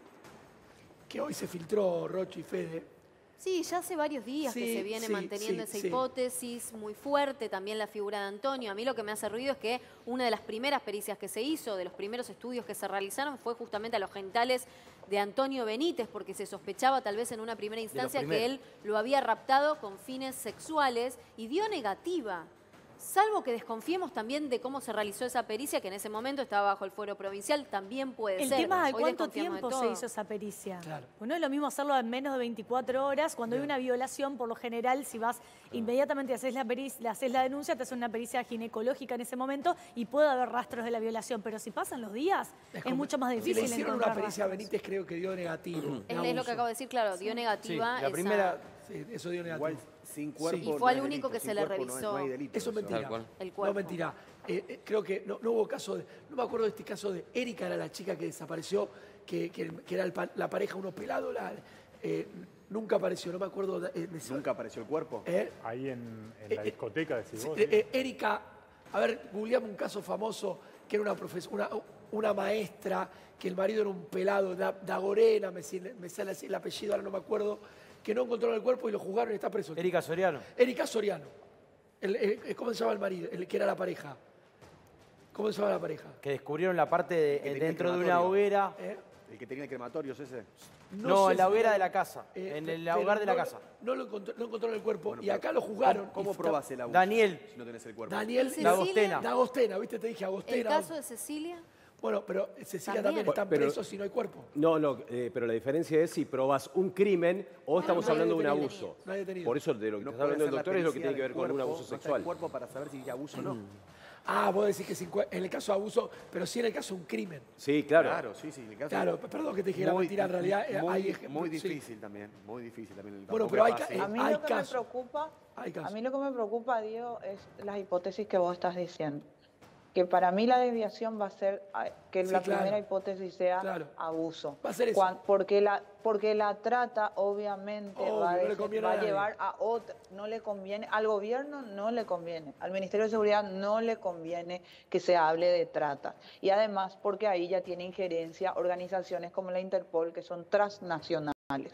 que hoy se filtró, Rochi y Fede. Sí, ya hace varios días que Sí, se viene sí, manteniendo sí, esa sí. hipótesis muy fuerte, también la figura de Antonio. A mí lo que me hace ruido es que una de las primeras pericias que se hizo, de los primeros estudios que se realizaron, fue justamente a los genitales de Antonio Benítez, porque se sospechaba tal vez en una primera instancia que primeros. él lo había raptado con fines sexuales y dio negativa. Salvo que desconfiemos también de cómo se realizó esa pericia, que en ese momento estaba bajo el fuero provincial, también puede El ser. tema es Hoy cuánto desconfiamos de tiempo se todo. hizo esa pericia. Claro. Pues no es lo mismo hacerlo en menos de veinticuatro horas. Cuando hay Bien. una violación, por lo general, si vas inmediatamente haces la, pericia, haces la denuncia, te hacen una pericia ginecológica en ese momento y puede haber rastros de la violación. Pero si pasan los días, es, como- mucho más Si difícil le hicieron una encontrar pericia a rastros. Benítez, creo que dio negativo. Es, de es lo que abuso. acabo de decir, claro, dio Sí, negativa la esa... primera, Sí, eso dio negativo. Igual sin cuerpo Y fue no el hay único delito, que sin se le cuerpo no hay- revisó. no hay delito, Eso es mentira. Tal cual. El No, cuerpo. mentira. Eh, eh, creo que no, no hubo caso de... No me acuerdo de este caso de Erika, era la chica que desapareció, que, que- que era el pa- la pareja, uno pelado, la, eh, nunca apareció, no me acuerdo... de- eh, de- Nunca apareció el cuerpo. ¿Eh? Ahí en, en Eh, la eh, discoteca, decís Sí, vos. eh, ¿sí? eh, Erika, a ver, googleamos un caso famoso que era una, profes- una, una maestra, que el marido era un pelado, Da- Dagorena, me, sale- me sale así el apellido, ahora no me acuerdo, que no encontraron el cuerpo y lo juzgaron y está preso. Erika Soriano. Erika Soriano. El- el- ¿Cómo se llama el marido? El que era la pareja. ¿Cómo se llama la pareja? Que descubrieron la parte de- Que tenía dentro de una crematorio. hoguera. ¿Eh? El que tenía el crematorio es ese. No, sé en la si- hoguera de la casa. Eh, en pe- el pero hogar de la no- casa. No lo encontró, no encontraron el cuerpo Bueno, y pero acá lo jugaron. ¿Cómo, cómo y probás el abuso Daniel. si no tenés el cuerpo? Daniel ¿Y La Cecilia? Agostena. Dagostena, ¿viste? Te dije Agostena. ¿El caso de Cecilia? Bueno, pero Cecilia También. también, están Pero- presos si no hay cuerpo. No, no, eh, pero la diferencia es si probas un crimen o estamos no hay hablando de un detenido. abuso. No hay detenido. Por eso de lo que No está hablando el puede doctor hacer es la lo que tiene que pericia ver con del un cuerpo, abuso no está el sexual. cuerpo para saber si hay abuso o no. Ah, vos decís que sin cue- en el caso de abuso, pero sí en el caso de un crimen. Sí, claro. Claro, sí, sí. en el caso- Claro, perdón que te dije la Muy- mentira, en realidad eh, muy, hay ejemplos. muy sí. difícil también, muy difícil también. Bueno, Tampoco pero es hay ca- fácil. eh, A mí hay lo que me casos. preocupa, Hay casos. a mí lo que me preocupa, Diego, es las hipótesis que vos estás diciendo. Que para mí la desviación va a ser ah, que Sí, la claro. primera hipótesis sea Claro. abuso. Va a ser eso. Cuan- porque la porque la trata obviamente Obvio, va, a no le des- conviene va a a nadie. llevar a otra, no le conviene, al gobierno no le conviene, al Ministerio de Seguridad no le conviene que se hable de trata. Y además porque ahí ya tiene injerencia organizaciones como la Interpol que son transnacionales.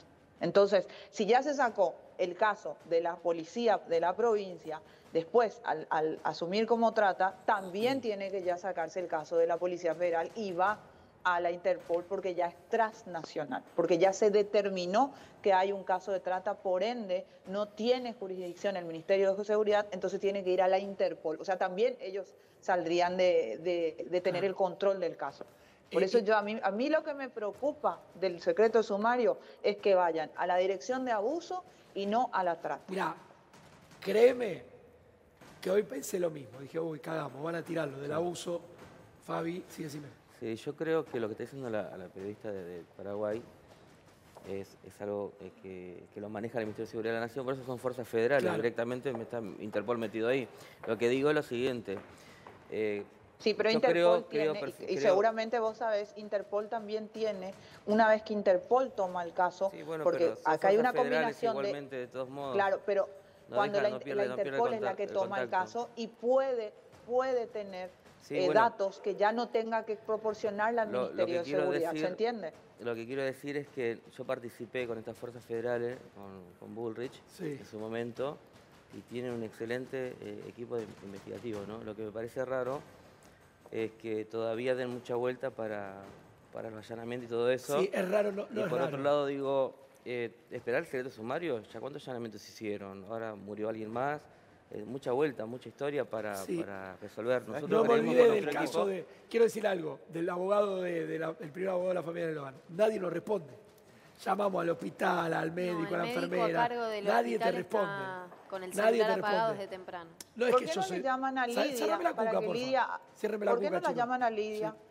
Entonces, si ya se sacó el caso de la policía de la provincia, después, al, al asumir como trata, también tiene que ya sacarse el caso de la Policía Federal y va a la Interpol porque ya es transnacional, porque ya se determinó que hay un caso de trata, por ende no tiene jurisdicción el Ministerio de Seguridad, entonces tiene que ir a la Interpol. O sea, también ellos saldrían de, de, de tener el control del caso. Por eso yo a mí, a mí lo que me preocupa del secreto de sumario es que vayan a la dirección de abuso y no a la trata. Mira, créeme que hoy pensé lo mismo. Dije, uy, cagamos, van a tirarlo del abuso. Fabi, sí, decime. Sí, yo creo que lo que está diciendo la, la periodista de, de Paraguay es, es algo eh, que, que lo maneja el Ministerio de Seguridad de la Nación, por eso son fuerzas federales, claro. Directamente me está Interpol metido ahí. Lo que digo es lo siguiente. Eh, Sí, pero Yo Interpol creo, tiene, creo, y, y creo, seguramente vos sabés, Interpol también tiene, una vez que Interpol toma el caso, sí, bueno, porque acá hay una combinación igualmente, de... de todos modos, claro, pero no cuando deja, la, no pierde, la Interpol no es la que el toma el caso y puede, puede tener sí, eh, bueno, datos que ya no tenga que proporcionarle al lo, Ministerio lo de Seguridad, decir, ¿se entiende? Lo que quiero decir es que yo participé con estas fuerzas federales, con, con Bullrich, sí. en su momento, y tienen un excelente eh, equipo de, investigativo, ¿no? Lo que me parece raro es que todavía den mucha vuelta para, para el allanamiento y todo eso. Sí, es raro, no, no Y es por raro. otro lado digo, eh, esperar el secreto sumario, ¿ya cuántos allanamientos se hicieron? Ahora murió alguien más, eh, mucha vuelta, mucha historia para, sí. para resolver. Nosotros no me olvidé del equipo, caso de, quiero decir algo, del abogado, de, de la, el primer abogado de la familia de Logan. Nadie nos responde. Llamamos al hospital, al médico, no, a la médico enfermera. A cargo del Nadie te está responde. Con el Nadie celular te apagado responde. desde temprano. No es ¿Por que qué yo no soy... le llaman a Lidia? Ciérreme la Para cuca, que por Lidia... favor. Ciérreme la ¿Por qué cuca, no la chicos. llaman a Lidia? Sí.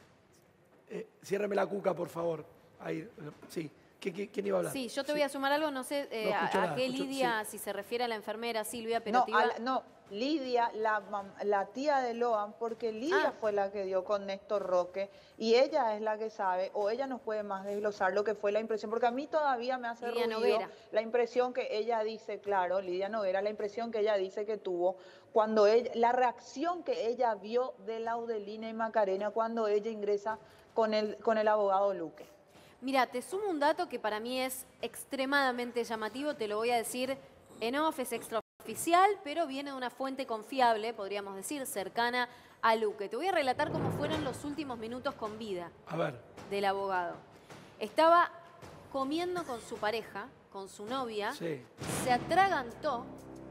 Eh, ciérreme la cuca, por favor. Ahí, sí. ¿Qué, qué, ¿Quién iba a hablar? Sí, yo te sí. voy a sumar algo, no sé eh, no a, nada, a qué escucho, Lidia, sí. si se refiere a la enfermera Silvia, pero No, te iba... la, no, Lidia, la, la tía de Loan, porque Lidia Ah. fue la que dio con Néstor Roque y ella es la que sabe, o ella nos puede más desglosar lo que fue la impresión, porque a mí todavía me hace Lidia ruido Noguera. la impresión que ella dice, claro, Lidia Noguera, la impresión que ella dice que tuvo cuando ella, la reacción que ella vio de Laudelina y Macarena cuando ella ingresa con el, con el abogado Luque. Mira, te sumo un dato que para mí es extremadamente llamativo, te lo voy a decir en off, es extraoficial, pero viene de una fuente confiable, podríamos decir, cercana a Luque. Te voy a relatar cómo fueron los últimos minutos con vida a ver. del abogado. Estaba comiendo con su pareja, con su novia, sí. se atragantó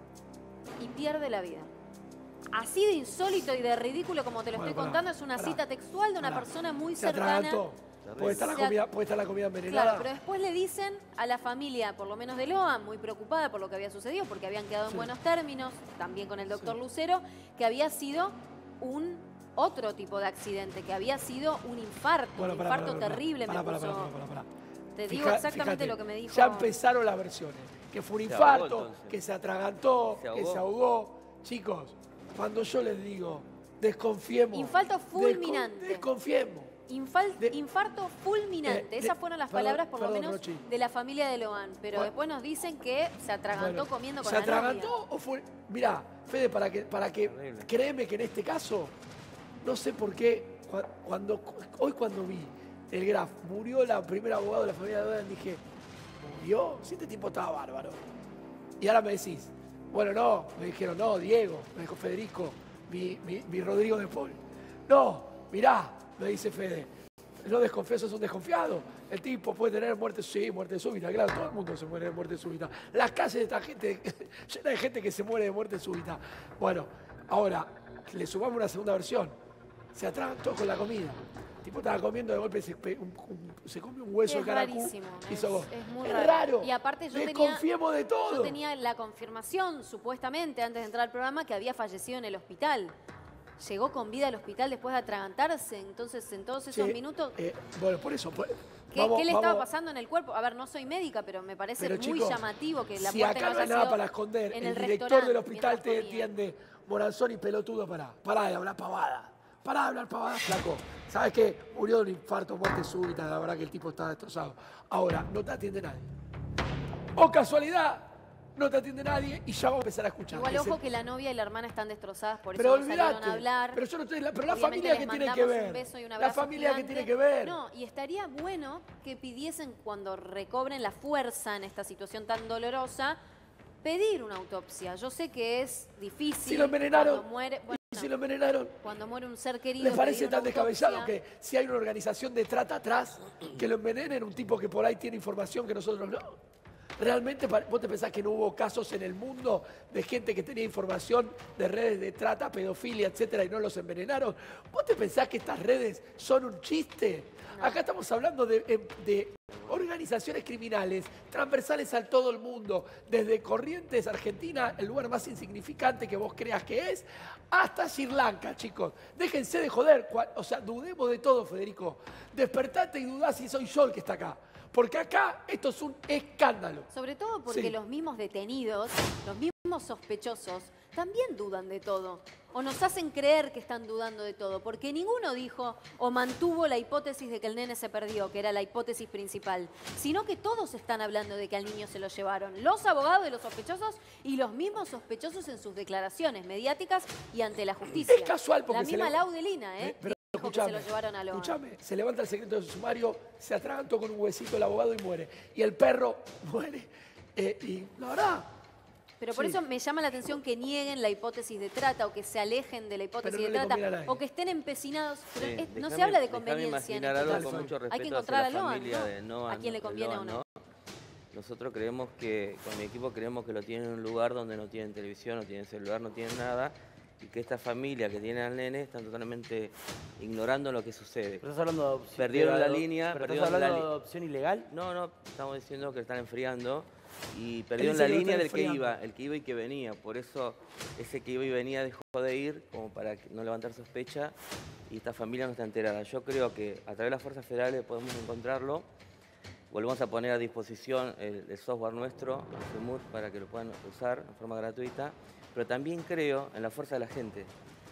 y pierde la vida. Así de insólito y de ridículo como te lo bueno, estoy pará, contando, es una pará, cita textual de una pará. persona muy se cercana. Atragantó. ¿Puede estar, la comida, ¿Puede estar la comida envenenada? Claro, pero después le dicen a la familia, por lo menos de Loan, muy preocupada por lo que había sucedido, porque habían quedado en sí. buenos términos, también con el doctor sí. Lucero, que había sido un otro tipo de accidente, que había sido un infarto, bueno, un pará, infarto pará, pará, terrible. pará, me pará, puso... pará, pará, pará. Te Fija, digo exactamente fíjate, lo que me dijo. Ya empezaron las versiones. Que fue un Se infarto, ahogó, que se atragantó, se que se ahogó. Chicos, cuando yo les digo, desconfiemos. Infarto fulminante. Descon, desconfiemos. Infal, de, infarto fulminante. Eh, Esas de, fueron las perdón, palabras, por perdón, lo menos, Rochi. de la familia de Loan. Pero bueno, después nos dicen que se atragantó bueno, comiendo con ¿se la novia. atragantó o fue...? Mirá, Fede, para que, para que créeme que en este caso, no sé por qué, cuando, hoy cuando vi el graf, murió la primera abogada de la familia de Loan, dije, ¿murió? Si este tipo estaba bárbaro. Y ahora me decís, bueno, no, me dijeron, no, Diego, me dijo Federico, mi, mi, mi Rodrigo de Paul. No, mirá, me dice Fede. No desconfío, sos un desconfiado. El tipo puede tener muerte, sí, muerte súbita. Claro, todo el mundo se muere de muerte súbita. Las calles de esta gente, llenas de gente que se muere de muerte súbita. Bueno, ahora, le sumamos una segunda versión. Se atragantó con la comida. El tipo estaba comiendo, de golpe se, un, un, se comió un hueso es de caracú. rarísimo, Hizo, es, es muy es raro. raro. Y aparte yo desconfiemos tenía, de todo. Yo tenía la confirmación, supuestamente, antes de entrar al programa, que había fallecido en el hospital. Llegó con vida al hospital después de atragantarse, entonces en todos esos sí, minutos... Eh, bueno, por eso... Pues, ¿Qué, vamos, ¿qué le vamos. estaba pasando en el cuerpo? A ver, no soy médica, pero me parece pero, muy chicos, llamativo que la si muerte acá no no hay haya nada sido para esconder, en el, el director del hospital mientras te comía. entiende, Moranzón y pelotudo, pará, pará de hablar pavada, pará de hablar pavada, flaco. ¿Sabes qué? Murió de un infarto, muerte súbita, la verdad que el tipo estaba destrozado. Ahora, no te atiende nadie. O casualidad, no te atiende nadie y ya vamos a empezar a escuchar. Igual, ojo el... que la novia y la hermana están destrozadas, por eso pero no salieron a hablar. Pero, yo no estoy, pero la Obviamente familia les que tiene mandamos que ver. un beso y un la abrazo familia gigante. que tiene que ver. No, y estaría bueno que pidiesen, cuando recobren la fuerza en esta situación tan dolorosa, pedir una autopsia. Yo sé que es difícil. Si lo envenenaron. Cuando muere, bueno, y si lo envenenaron. Cuando muere un ser querido. ¿Les parece pedir tan una descabellado autopsia? que si hay una organización de trata atrás, que lo envenenen un tipo que por ahí tiene información que nosotros no? ¿Realmente vos te pensás que no hubo casos en el mundo de gente que tenía información de redes de trata, pedofilia, etcétera, y no los envenenaron? ¿Vos te pensás que estas redes son un chiste? No. Acá estamos hablando de, de organizaciones criminales transversales a todo el mundo, desde Corrientes, Argentina, el lugar más insignificante que vos creas que es, hasta Sri Lanka, chicos. Déjense de joder, o sea, dudemos de todo, Federico. Despertate y dudá si soy yo el que está acá. Porque acá esto es un escándalo. Sobre todo porque sí. los mismos detenidos, los mismos sospechosos, también dudan de todo. O nos hacen creer que están dudando de todo. Porque ninguno dijo o mantuvo la hipótesis de que el nene se perdió, que era la hipótesis principal. Sino que todos están hablando de que al niño se lo llevaron. Los abogados de los sospechosos y los mismos sospechosos en sus declaraciones mediáticas y ante la justicia. Es casual porque La misma se le... Laudelina, ¿eh? eh pero... Dijo que se lo llevaron a Loan. Escuchame, se levanta el secreto de su sumario, se atragantó con un huesito el abogado y muere. Y el perro muere. Eh, y la verdad... Pero por sí. eso me llama la atención que nieguen la hipótesis de trata o que se alejen de la hipótesis no de trata o que estén empecinados. Pero sí, es, no déjame, se habla de conveniencia en este algo caso. con mucho Hay que respeto encontrar a hacia la Loan, familia ¿no? de Noan, a quién le conviene Loan, o no. ¿no? Nosotros creemos que, con mi equipo creemos que lo tienen en un lugar donde no tienen televisión, no tienen celular, no tienen nada, y que esta familia que tiene al nene están totalmente ignorando lo que sucede. ¿Pero estás hablando de adopción? Perdieron de la adop- línea. ¿Pero perdieron estás hablando la de adopción ilegal? No, no, estamos diciendo que están enfriando y perdieron dice la que lo línea están del que enfriando. iba, el que iba y que venía. Por eso ese que iba y venía dejó de ir, como para no levantar sospecha, y esta familia no está enterada. Yo creo que a través de las fuerzas federales podemos encontrarlo. Volvemos a poner a disposición el, el software nuestro, el Semur, para que lo puedan usar de forma gratuita. Pero también creo en la fuerza de la gente.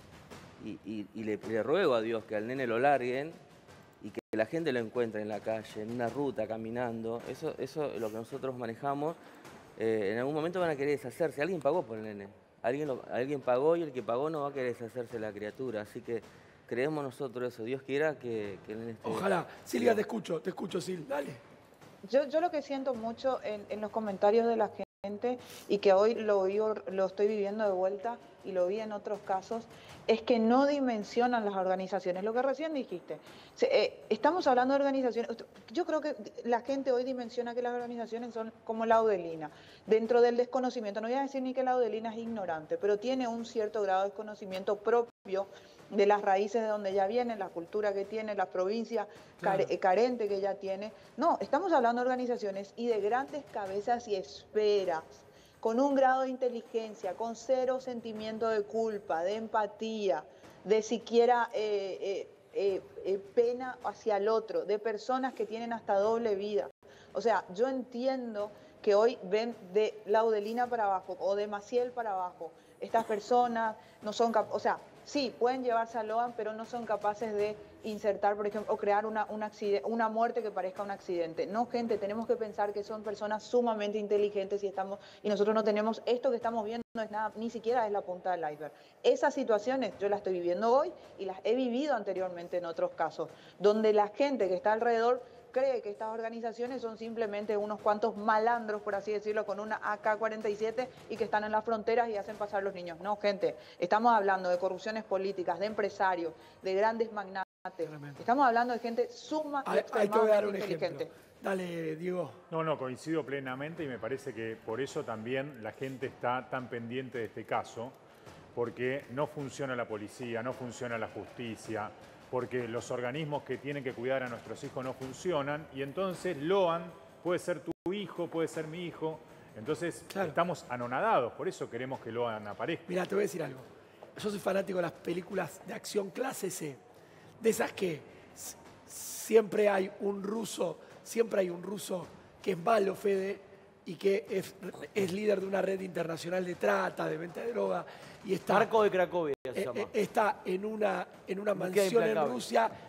Y, y, y le, le ruego a Dios que al nene lo larguen y que la gente lo encuentre en la calle, en una ruta, caminando. Eso, eso es lo que nosotros manejamos. Eh, en algún momento van a querer deshacerse. Alguien pagó por el nene. Alguien, lo, alguien pagó y el que pagó no va a querer deshacerse de la criatura. Así que creemos nosotros eso. Dios quiera que, que el nene esté... Ojalá. Silvia, te escucho, te escucho, Sil. Dale. Yo, yo lo que siento mucho en, en los comentarios de la gente y que hoy lo, vivo, lo estoy viviendo de vuelta y lo vi en otros casos, es que no dimensionan las organizaciones, lo que recién dijiste. Se, eh, estamos hablando de organizaciones, yo creo que la gente hoy dimensiona que las organizaciones son como Laudelina, dentro del desconocimiento, no voy a decir ni que Laudelina es ignorante, pero tiene un cierto grado de desconocimiento propio de las raíces de donde ella viene, la cultura que tiene, la provincia Claro. care, carente que ella tiene. No, estamos hablando de organizaciones y de grandes cabezas y esferas, con un grado de inteligencia, con cero sentimiento de culpa, de empatía, de siquiera eh, eh, eh, eh, pena hacia el otro, de personas que tienen hasta doble vida. O sea, yo entiendo que hoy ven de Laudelina para abajo o de Maciel para abajo. Estas personas no son capaces, o sea, sí, pueden llevarse a Loan, pero no son capaces de insertar, por ejemplo, o crear una, un una muerte que parezca un accidente. No, gente, tenemos que pensar que son personas sumamente inteligentes y, estamos, y nosotros no tenemos, esto que estamos viendo no es nada, ni siquiera es la punta del iceberg. Esas situaciones yo las estoy viviendo hoy y las he vivido anteriormente en otros casos, donde la gente que está alrededor cree que estas organizaciones son simplemente unos cuantos malandros, por así decirlo, con una A K cuarenta y siete y que están en las fronteras y hacen pasar los niños. No, gente, estamos hablando de corrupciones políticas, de empresarios, de grandes magnates. Tremendo. Estamos hablando de gente suma y Ahí, ahí te voy a dar un inteligente. ejemplo. Dale, Diego. No, no, coincido plenamente y me parece que por eso también la gente está tan pendiente de este caso, porque no funciona la policía, no funciona la justicia, porque los organismos que tienen que cuidar a nuestros hijos no funcionan y entonces Loan puede ser tu hijo, puede ser mi hijo. Entonces Claro. estamos anonadados, por eso queremos que Loan aparezca. Mira, te voy a decir algo. Yo soy fanático de las películas de acción clase C. De esas que s- siempre hay un ruso, siempre hay un ruso que es malo, Fede, y que es, es líder de una red internacional de trata, de venta de droga, y está, Marco de Cracovia se eh, llama. eh, está en una, en una Búsqueda mansión en implacable. Rusia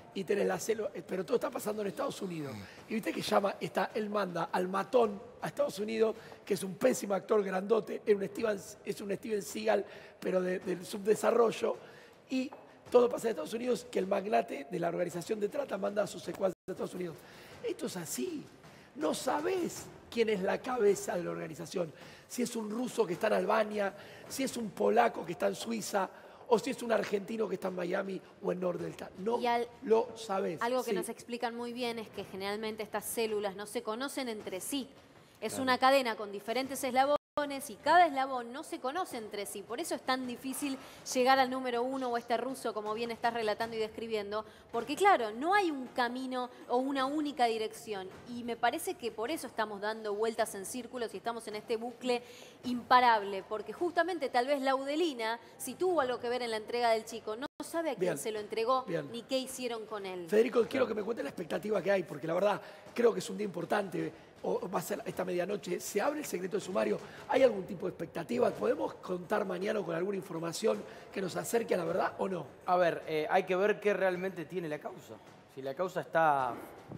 y tenés la célula, pero todo está pasando en Estados Unidos. Y viste que llama, está, él manda al matón a Estados Unidos, que es un pésimo actor grandote, es un Steven, es un Steven Seagal, pero de, del subdesarrollo, y todo pasa en Estados Unidos, que el magnate de la organización de trata manda a sus secuaces a Estados Unidos. Esto es así. No sabés quién es la cabeza de la organización. Si es un ruso que está en Albania, si es un polaco que está en Suiza, o si es un argentino que está en Miami o en Nordelta. No al, lo sabés. Algo que sí. nos explican muy bien es que generalmente estas células no se conocen entre sí. Es claro. una cadena con diferentes eslabones y cada eslabón no se conoce entre sí. Por eso es tan difícil llegar al número uno o este ruso, como bien estás relatando y describiendo, porque claro, no hay un camino o una única dirección. Y me parece que por eso estamos dando vueltas en círculos y estamos en este bucle imparable, porque justamente tal vez Laudelina, si tuvo algo que ver en la entrega del chico, no sabe a quién Bien. se lo entregó Bien. ni qué hicieron con él. Federico, quiero que me cuentes la expectativa que hay, porque la verdad creo que es un día importante. O va a ser esta medianoche, se abre el secreto de sumario. ¿Hay algún tipo de expectativa? ¿Podemos contar mañana con alguna información que nos acerque a la verdad o no? A ver, eh, hay que ver qué realmente tiene la causa. Si la causa está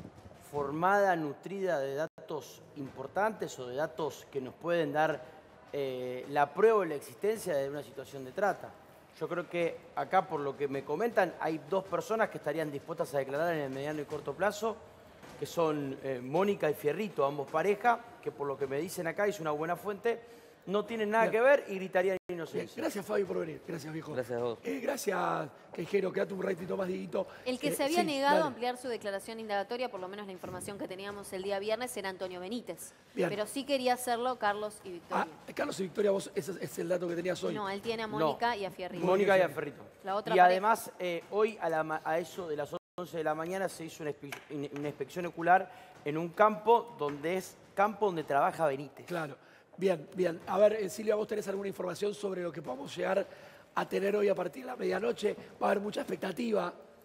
formada, nutrida de datos importantes o de datos que nos pueden dar eh, la prueba o la existencia de una situación de trata. Yo creo que acá, por lo que me comentan, hay dos personas que estarían dispuestas a declarar en el mediano y corto plazo, que son eh, Mónica y Fierrito, ambos pareja, que por lo que me dicen acá, es una buena fuente, no tienen nada Bien. que ver y gritarían inocencia. Bien. Gracias, Fabi, por venir. Gracias, viejo. Gracias a vos. Eh, gracias, Quejero. Quédate un ratito más, Dieguito. El que eh, se había sí, negado dale. a ampliar su declaración indagatoria, por lo menos la información que teníamos el día viernes, era Antonio Benítez. Bien. Pero sí quería hacerlo Carlos y Victoria. Ah, Carlos y Victoria, vos, ese es el dato que tenías hoy. No, él tiene a Mónica no. y a Fierrito. Mónica y a Fierrito. La otra y pareja. además, eh, hoy a, la, a eso de las once de la mañana se hizo una, una inspección ocular en un campo donde es campo donde trabaja Benítez. Claro. Bien, bien. A ver, eh, Silvia, ¿vos tenés alguna información sobre lo que podamos llegar a tener hoy a partir de la medianoche? Va a haber mucha expectativa.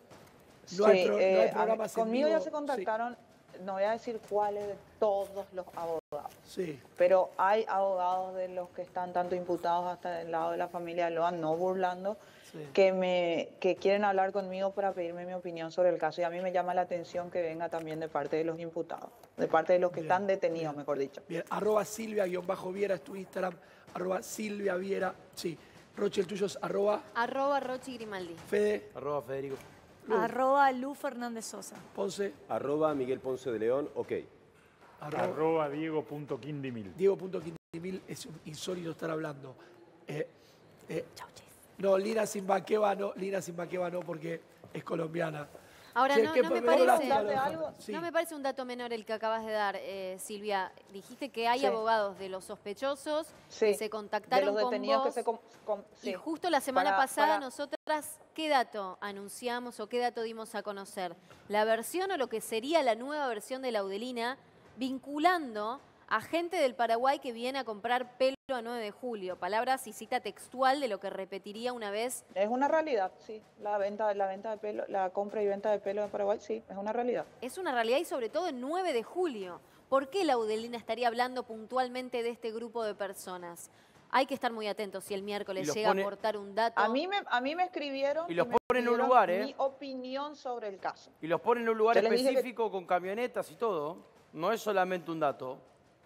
No sí, hay, pro, eh, no hay programas en conmigo vivo. ya se contactaron, sí. No voy a decir cuáles de todos los abogados. Sí. Pero hay abogados de los que están tanto imputados hasta del lado de la familia Loan, no burlando, sí. que, me, que quieren hablar conmigo para pedirme mi opinión sobre el caso. Y a mí me llama la atención que venga también de parte de los imputados, de parte de los que bien, están detenidos, bien. mejor dicho. Bien, arroba Silvia-Viera es tu Instagram, arroba Silvia Viera, sí. Rochi, el tuyo es arroba... Arroba Rochi Grimaldi. Fede. Arroba Federico. Lu. Arroba Lu Fernández Sosa. Ponce. Arroba Miguel Ponce de León, ok. Arroba, arroba Diego.Quindimil. Diego.Quindimil es un insólito estar hablando. Eh, eh, Chau, chis. No, Lina Simbaqueva no, Lina Simbaqueva no, porque es colombiana. Ahora, Che, no, ¿qué, no, me me parece, algo? Sí. no me parece un dato menor el que acabas de dar, eh, Silvia. Dijiste que hay sí. abogados de los sospechosos sí. que se contactaron de los con detenidos vos. Que se com com sí. Y justo la semana para, pasada para... nosotras, ¿qué dato anunciamos o qué dato dimos a conocer? La versión o lo que sería la nueva versión de Laudelina, vinculando a gente del Paraguay que viene a comprar pelo a nueve de julio. Palabras y cita textual de lo que repetiría una vez. Es una realidad, sí. La venta, la venta de pelo, la compra y venta de pelo en Paraguay, sí, es una realidad. Es una realidad y sobre todo el nueve de julio. ¿Por qué Laudelina estaría hablando puntualmente de este grupo de personas? Hay que estar muy atentos si el miércoles llega pone... a aportar un dato. A mí me, a mí me escribieron y los y ponen en un lugar, ¿eh? mi opinión sobre el caso. Y los ponen en un lugar específico que... con camionetas y todo. No es solamente un dato.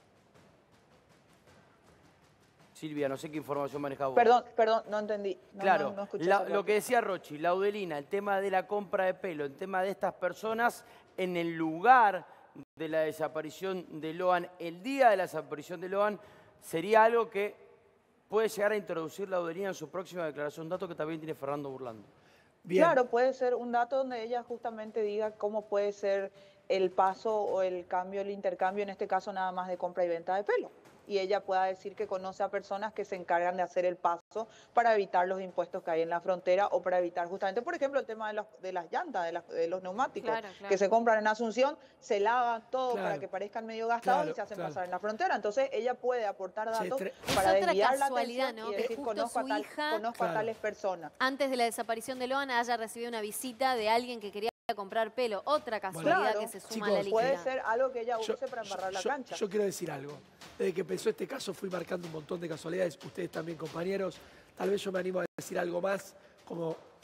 Silvia, no sé qué información manejaba vos. Perdón, perdón, no entendí. No, claro, no, no escuché la, lo que decía Rochi, Laudelina, el tema de la compra de pelo, el tema de estas personas en el lugar de la desaparición de Loan, el día de la desaparición de Loan, sería algo que puede llegar a introducir Laudelina en su próxima declaración, un dato que también tiene Fernando Burlando. Bien. Claro, puede ser un dato donde ella justamente diga cómo puede ser el paso o el cambio, el intercambio, en este caso nada más de compra y venta de pelo. Y ella pueda decir que conoce a personas que se encargan de hacer el paso para evitar los impuestos que hay en la frontera o para evitar justamente, por ejemplo, el tema de, los, de las llantas, de, las, de los neumáticos, claro, claro. que se compran en Asunción, se lavan todo claro. para que parezcan medio gastados claro, y se hacen claro. pasar en la frontera. Entonces ella puede aportar datos tre... para es desviar otra la atención ¿no? y decir, que conozco, a, tal, hija, conozco claro. a tales personas. Antes de la desaparición de Loan haya recibido una visita de alguien que quería comprar pelo. Otra casualidad Claro, que se suma chicos, a la lista. Puede ser algo que ella use yo, para embarrar la yo, cancha. Yo quiero decir algo. Desde que empezó este caso fui marcando un montón de casualidades. Ustedes también, compañeros. Tal vez yo me animo a decir algo más, como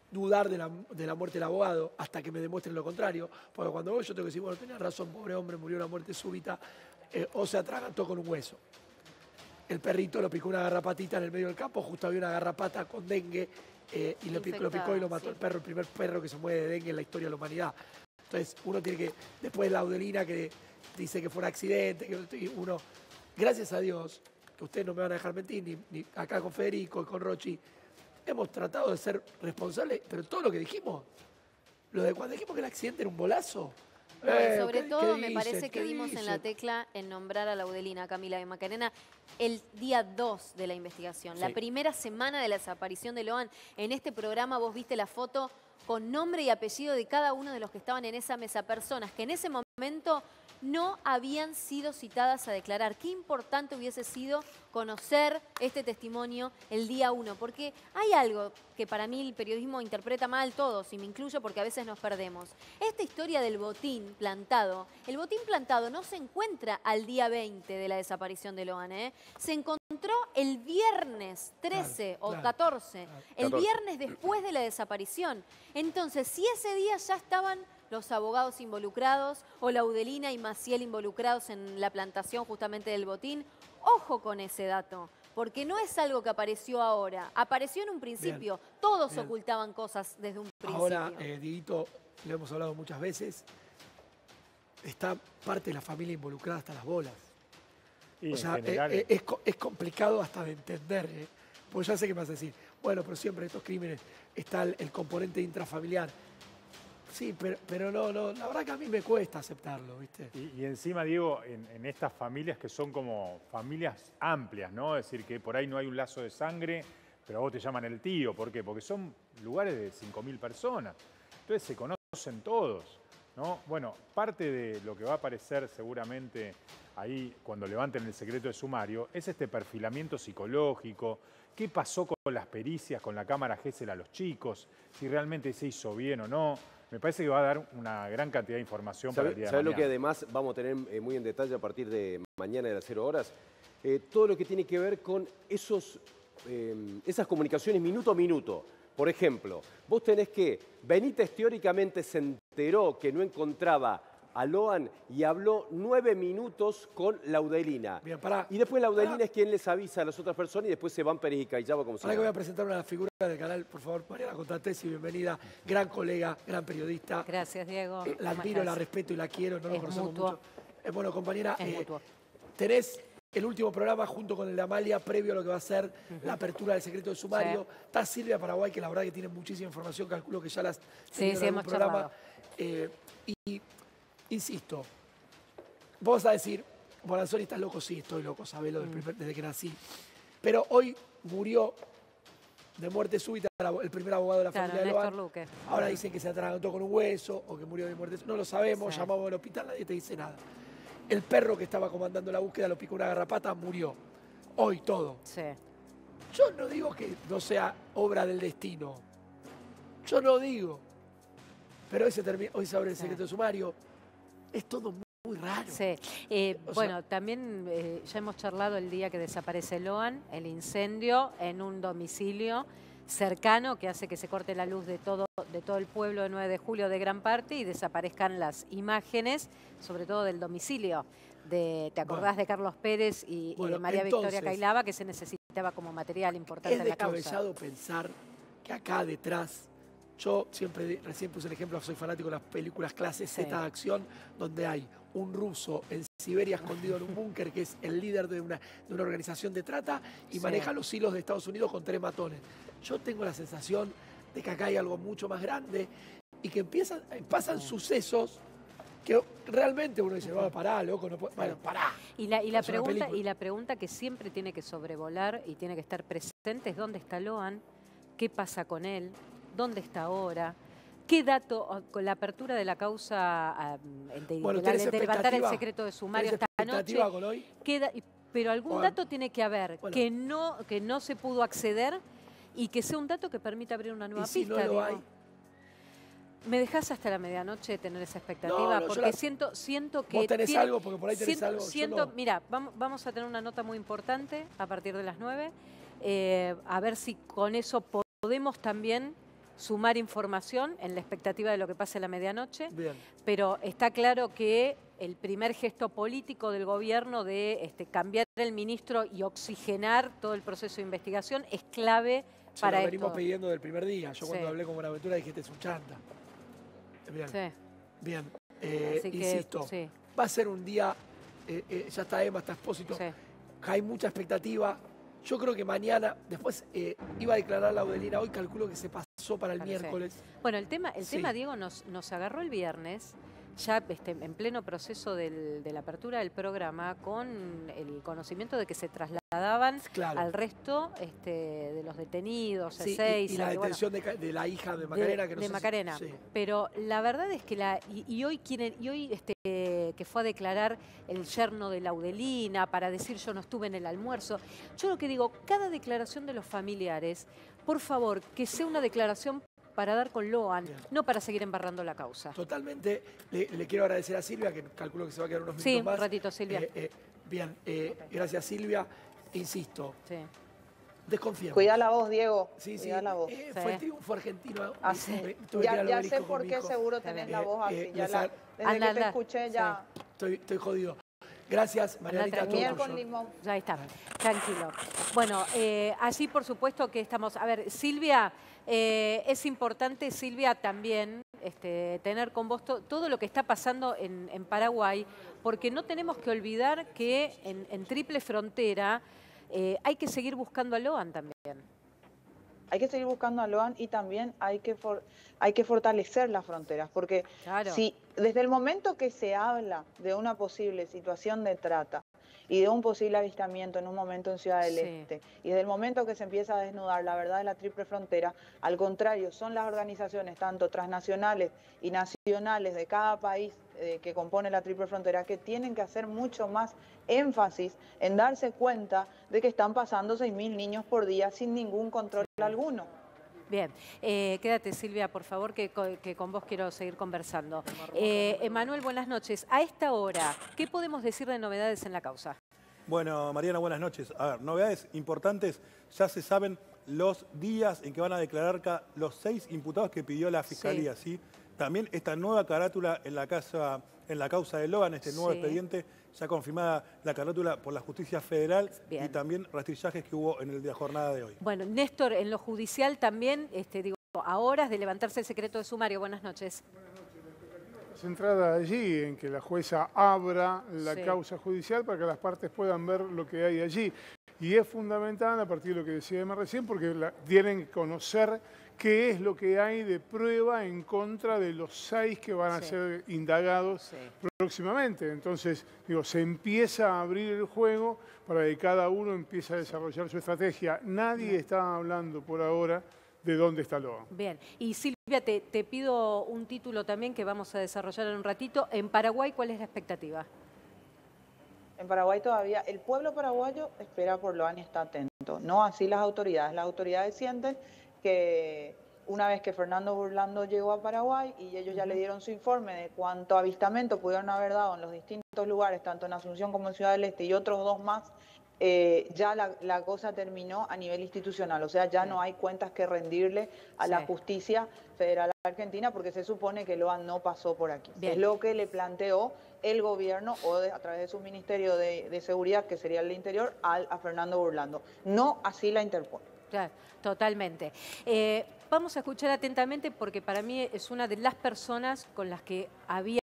dudar de la, de la muerte del abogado hasta que me demuestren lo contrario, porque cuando voy yo tengo que decir, bueno, tenía razón, pobre hombre, murió una muerte súbita, eh, o se atragantó con un hueso. El perrito lo picó una garrapatita en el medio del campo, justo había una garrapata con dengue, eh, y lo picó, lo picó y lo mató sí. el perro, el primer perro que se muere de dengue en la historia de la humanidad. Entonces uno tiene que, después la Audelina que dice que fue un accidente, que uno, gracias a Dios, que ustedes no me van a dejar mentir, ni, ni acá con Federico y con Rochi, hemos tratado de ser responsables, pero todo lo que dijimos, lo de cuando dijimos que el accidente era un bolazo. No, eh, sobre ¿qué- todo qué me parece dicen? que ¿Qué dimos en la dicen? tecla en nombrar a la Audelina, Camila y Macarena, el día dos de la investigación. La Sí. primera semana de la desaparición de Loan. En este programa vos viste la foto con nombre y apellido de cada uno de los que estaban en esa mesa. Personas que en ese momento no habían sido citadas a declarar. Qué importante hubiese sido conocer este testimonio el día uno, porque hay algo que para mí el periodismo interpreta mal todos, y me incluyo porque a veces nos perdemos. Esta historia del botín plantado, el botín plantado no se encuentra al día veinte de la desaparición de Loan, ¿eh? Se encontró el viernes trece Claro, o claro, catorce, claro. el catorce. viernes después de la desaparición. Entonces, si ese día ya estaban los abogados involucrados o la Audelina y Maciel involucrados en la plantación justamente del botín, ojo con ese dato, porque no es algo que apareció ahora, apareció en un principio, Bien, todos bien. ocultaban cosas desde un principio. Ahora, eh, Dieguito, lo hemos hablado muchas veces, está parte de la familia involucrada hasta las bolas. Y O en sea, general, eh, eh, es, co- es complicado hasta de entender, ¿eh? Porque ya sé que me vas a decir, bueno, pero siempre en estos crímenes está el, el componente intrafamiliar. Sí, pero, pero no, no, la verdad que a mí me cuesta aceptarlo, ¿viste? Y, y encima, Diego, en, en estas familias que son como familias amplias, ¿no? Es decir, que por ahí no hay un lazo de sangre, pero a vos te llaman el tío. ¿Por qué? Porque son lugares de cinco mil personas. Entonces se conocen todos, ¿no? Bueno, parte de lo que va a aparecer seguramente ahí cuando levanten el secreto de sumario es este perfilamiento psicológico. ¿Qué pasó con las pericias, con la cámara Gesell a los chicos? Si realmente se hizo bien o no. Me parece que va a dar una gran cantidad de información para el día de ¿Sabes mañana. lo que además vamos a tener eh, muy en detalle a partir de mañana de las cero horas? Eh, todo lo que tiene que ver con esos, eh, esas comunicaciones minuto a minuto. Por ejemplo, vos tenés que, Benítez teóricamente se enteró que no encontraba a Loan y habló nueve minutos con la Audelina. Bien, pará. Y después la Audelina Pará. es quien les avisa a las otras personas y después se van Pérez y Cayaba como si Ahora que voy a nada. presentar una figura del canal, por favor, Mariana Contratesi, bienvenida. Gran colega, gran periodista. Gracias, Diego. La ¿Cómo admiro, la estás? respeto y la quiero, no nos Es conocemos mutuo. mucho. Eh, bueno, compañera, Es eh, mutuo. tenés el último programa junto con el de Amalia, previo a lo que va a ser la apertura del secreto de sumario. Sí. Está Silvia Paraguay, que la verdad que tiene muchísima información, calculo que ya las Sí, tenido en sí, algún hemos programa. charlado. Eh, y, insisto, vos vas a decir, Bonanzoni, estás loco, sí, estoy loco, sabelo, del primer- desde que nací. Pero hoy murió de muerte súbita el primer abogado de la Claro, familia de Néstor Loan. Luque. Ahora dicen que se atragantó con un hueso o que murió de muerte. No lo sabemos, Sí. llamamos al hospital, nadie te dice nada. El perro que estaba comandando la búsqueda lo picó una garrapata, murió. Hoy todo. Sí. Yo no digo que no sea obra del destino. Yo no digo. Pero hoy se, termina, hoy se abre el Sí. secreto de sumario. Es todo muy raro. Sí. Eh, O sea- bueno, también eh, ya hemos charlado el día que desaparece Loan, el incendio en un domicilio cercano que hace que se corte la luz de todo, de todo el pueblo de nueve de julio de gran parte y desaparezcan las imágenes, sobre todo del domicilio. De, ¿Te acordás Bueno. de Carlos Pérez y, y Bueno, de María entonces, Victoria Cailaba, que se necesitaba como material importante Es en la causa? descabellado pensar que acá detrás, yo siempre, di- recién puse el ejemplo, soy fanático de las películas clase Sí. Z de acción, donde hay un ruso en Siberia escondido en un búnker que es el líder de una, de una organización de trata y Sí. maneja los hilos de Estados Unidos con tres matones. Yo tengo la sensación de que acá hay algo mucho más grande y que empiezan, eh, pasan sucesos que realmente uno dice, bueno, pará, loco, no puede-". Bueno, pará. Y la, y, la Es una pregunta, película. y la pregunta que siempre tiene que sobrevolar y tiene que estar presente es ¿dónde está Loan? ¿Qué pasa con él? ¿Dónde está ahora? ¿Qué dato, o- con la apertura de la causa, um, de, Bueno, de la- ¿tenés de levantar el expectativa? secreto de sumario ¿Tenés esta noche? expectativa con hoy? queda- y- pero algún Bueno, dato tiene que haber bueno. que, no, que no se pudo acceder y que sea un dato que permita abrir una nueva ¿Y si pista. no lo digo. hay? ¿Me dejás hasta la medianoche tener esa expectativa? No, no, yo porque la- siento, siento que... ¿Vos tenés tiene- algo? Porque por ahí tenés siento, algo, yo siento- no. Mira, vamos, vamos a tener una nota muy importante a partir de las nueve. eh, a ver si con eso podemos también sumar información en la expectativa de lo que pase a la medianoche. Bien. Pero está claro que el primer gesto político del gobierno de este, cambiar el ministro y oxigenar todo el proceso de investigación es clave Se para lo esto. venimos pidiendo del primer día. Yo cuando Sí. hablé con Buenaventura dije, este es un chanta. Bien. Sí. Bien. Eh, Así que, insisto, sí. va a ser un día, eh, eh, ya está Emma, está Espósito, Sí. hay mucha expectativa. Yo creo que mañana, después eh, iba a declarar la Laudelina, hoy calculo que se pasó para el Parece. miércoles. Bueno, el tema, el Sí. tema Diego, nos, nos agarró el viernes, ya este, en pleno proceso del- de la apertura del programa, con el conocimiento de que se trasladaban Claro. al resto este, de los detenidos, Sí, y- seis, y, la detención de, ca- de la hija de Macarena. que no de sé si- Macarena. sí. Pero la verdad es que la y, y hoy quien y hoy este que fue a declarar el yerno de Laudelina para decir yo no estuve en el almuerzo. Yo lo que digo, cada declaración de los familiares, por favor, que sea una declaración para dar con Loan, Bien. no para seguir embarrando la causa. Totalmente. Le, le quiero agradecer a Silvia, que calculo que se va a quedar unos minutos Sí, más. un ratito, Silvia. Eh, eh, bien, eh, gracias Silvia. Insisto, Sí. desconfiemos. Cuida la voz, Diego. Sí, sí. Cuida la voz. eh, Sí. Fue el triunfo argentino. Ah, Me- sí. me- tuve que ir Ya, al ya obelisco sé con por mi qué hijo. seguro tenés la bien. voz así. Eh, ya les la- ha- desde Anda, que te anda. escuché ya. Estoy, estoy jodido. Gracias, Marianita. Anda todo Miel tuyo. con limón. Ya está, tranquilo. Bueno, eh, allí por supuesto que estamos. A ver, Silvia, eh, es importante, Silvia, también este, tener con vos to- todo lo que está pasando en, en Paraguay, porque no tenemos que olvidar que en, en Triple Frontera eh, hay que seguir buscando a Loan también. Hay que seguir buscando a Loan y también hay que, for- hay que fortalecer las fronteras, porque Claro. si desde el momento que se habla de una posible situación de trata y de un posible avistamiento en un momento en Ciudad del Sí. Este, y desde el momento que se empieza a desnudar la verdad de la triple frontera, al contrario, son las organizaciones tanto transnacionales y nacionales de cada país eh, que compone la triple frontera que tienen que hacer mucho más énfasis en darse cuenta de que están pasando seis mil niños por día sin ningún control alguno. Bien, eh, quédate Silvia, por favor, que, co- que con vos quiero seguir conversando. Eh, Emanuel, buenas noches. A esta hora, ¿qué podemos decir de novedades en la causa? Bueno, Mariana, buenas noches. A ver, novedades importantes. Ya se saben los días en que van a declarar ca- los seis imputados que pidió la Fiscalía, ¿sí? También esta nueva carátula en la, casa, en la causa de Loan, este nuevo Sí. expediente, ya confirmada la carátula por la Justicia Federal Bien. y también rastrillajes que hubo en el de la jornada de hoy. Bueno, Néstor, en lo judicial también, este, digo, a horas de levantarse el secreto de sumario. Buenas noches. Centrada allí, en que la jueza abra la Sí. causa judicial para que las partes puedan ver lo que hay allí. Y es fundamental, a partir de lo que decía Emma recién, porque la- tienen que conocer qué es lo que hay de prueba en contra de los seis que van a Sí. ser indagados Sí. próximamente. Entonces, digo, se empieza a abrir el juego para que cada uno empiece a desarrollar su estrategia. Nadie está hablando por ahora de dónde está Loan. Bien, y Silvia, te, te pido un título también que vamos a desarrollar en un ratito. En Paraguay, ¿cuál es la expectativa? En Paraguay todavía, el pueblo paraguayo espera por Loan y está atento. No así las autoridades. Las autoridades sienten que una vez que Fernando Burlando llegó a Paraguay y ellos ya le dieron su informe de cuánto avistamiento pudieron haber dado en los distintos lugares, tanto en Asunción como en Ciudad del Este y otros dos más, eh, ya la, la cosa terminó a nivel institucional. O sea, ya no hay cuentas que rendirle a la Sí. justicia federal argentina porque se supone que Loan no pasó por aquí. Bien. Es lo que le planteó el gobierno o de- a través de su Ministerio de, de Seguridad, que sería el de Interior, al, a Fernando Burlando. No así la Interpol. Claro, totalmente. Eh, vamos a escuchar atentamente porque para mí es una de las personas con las que había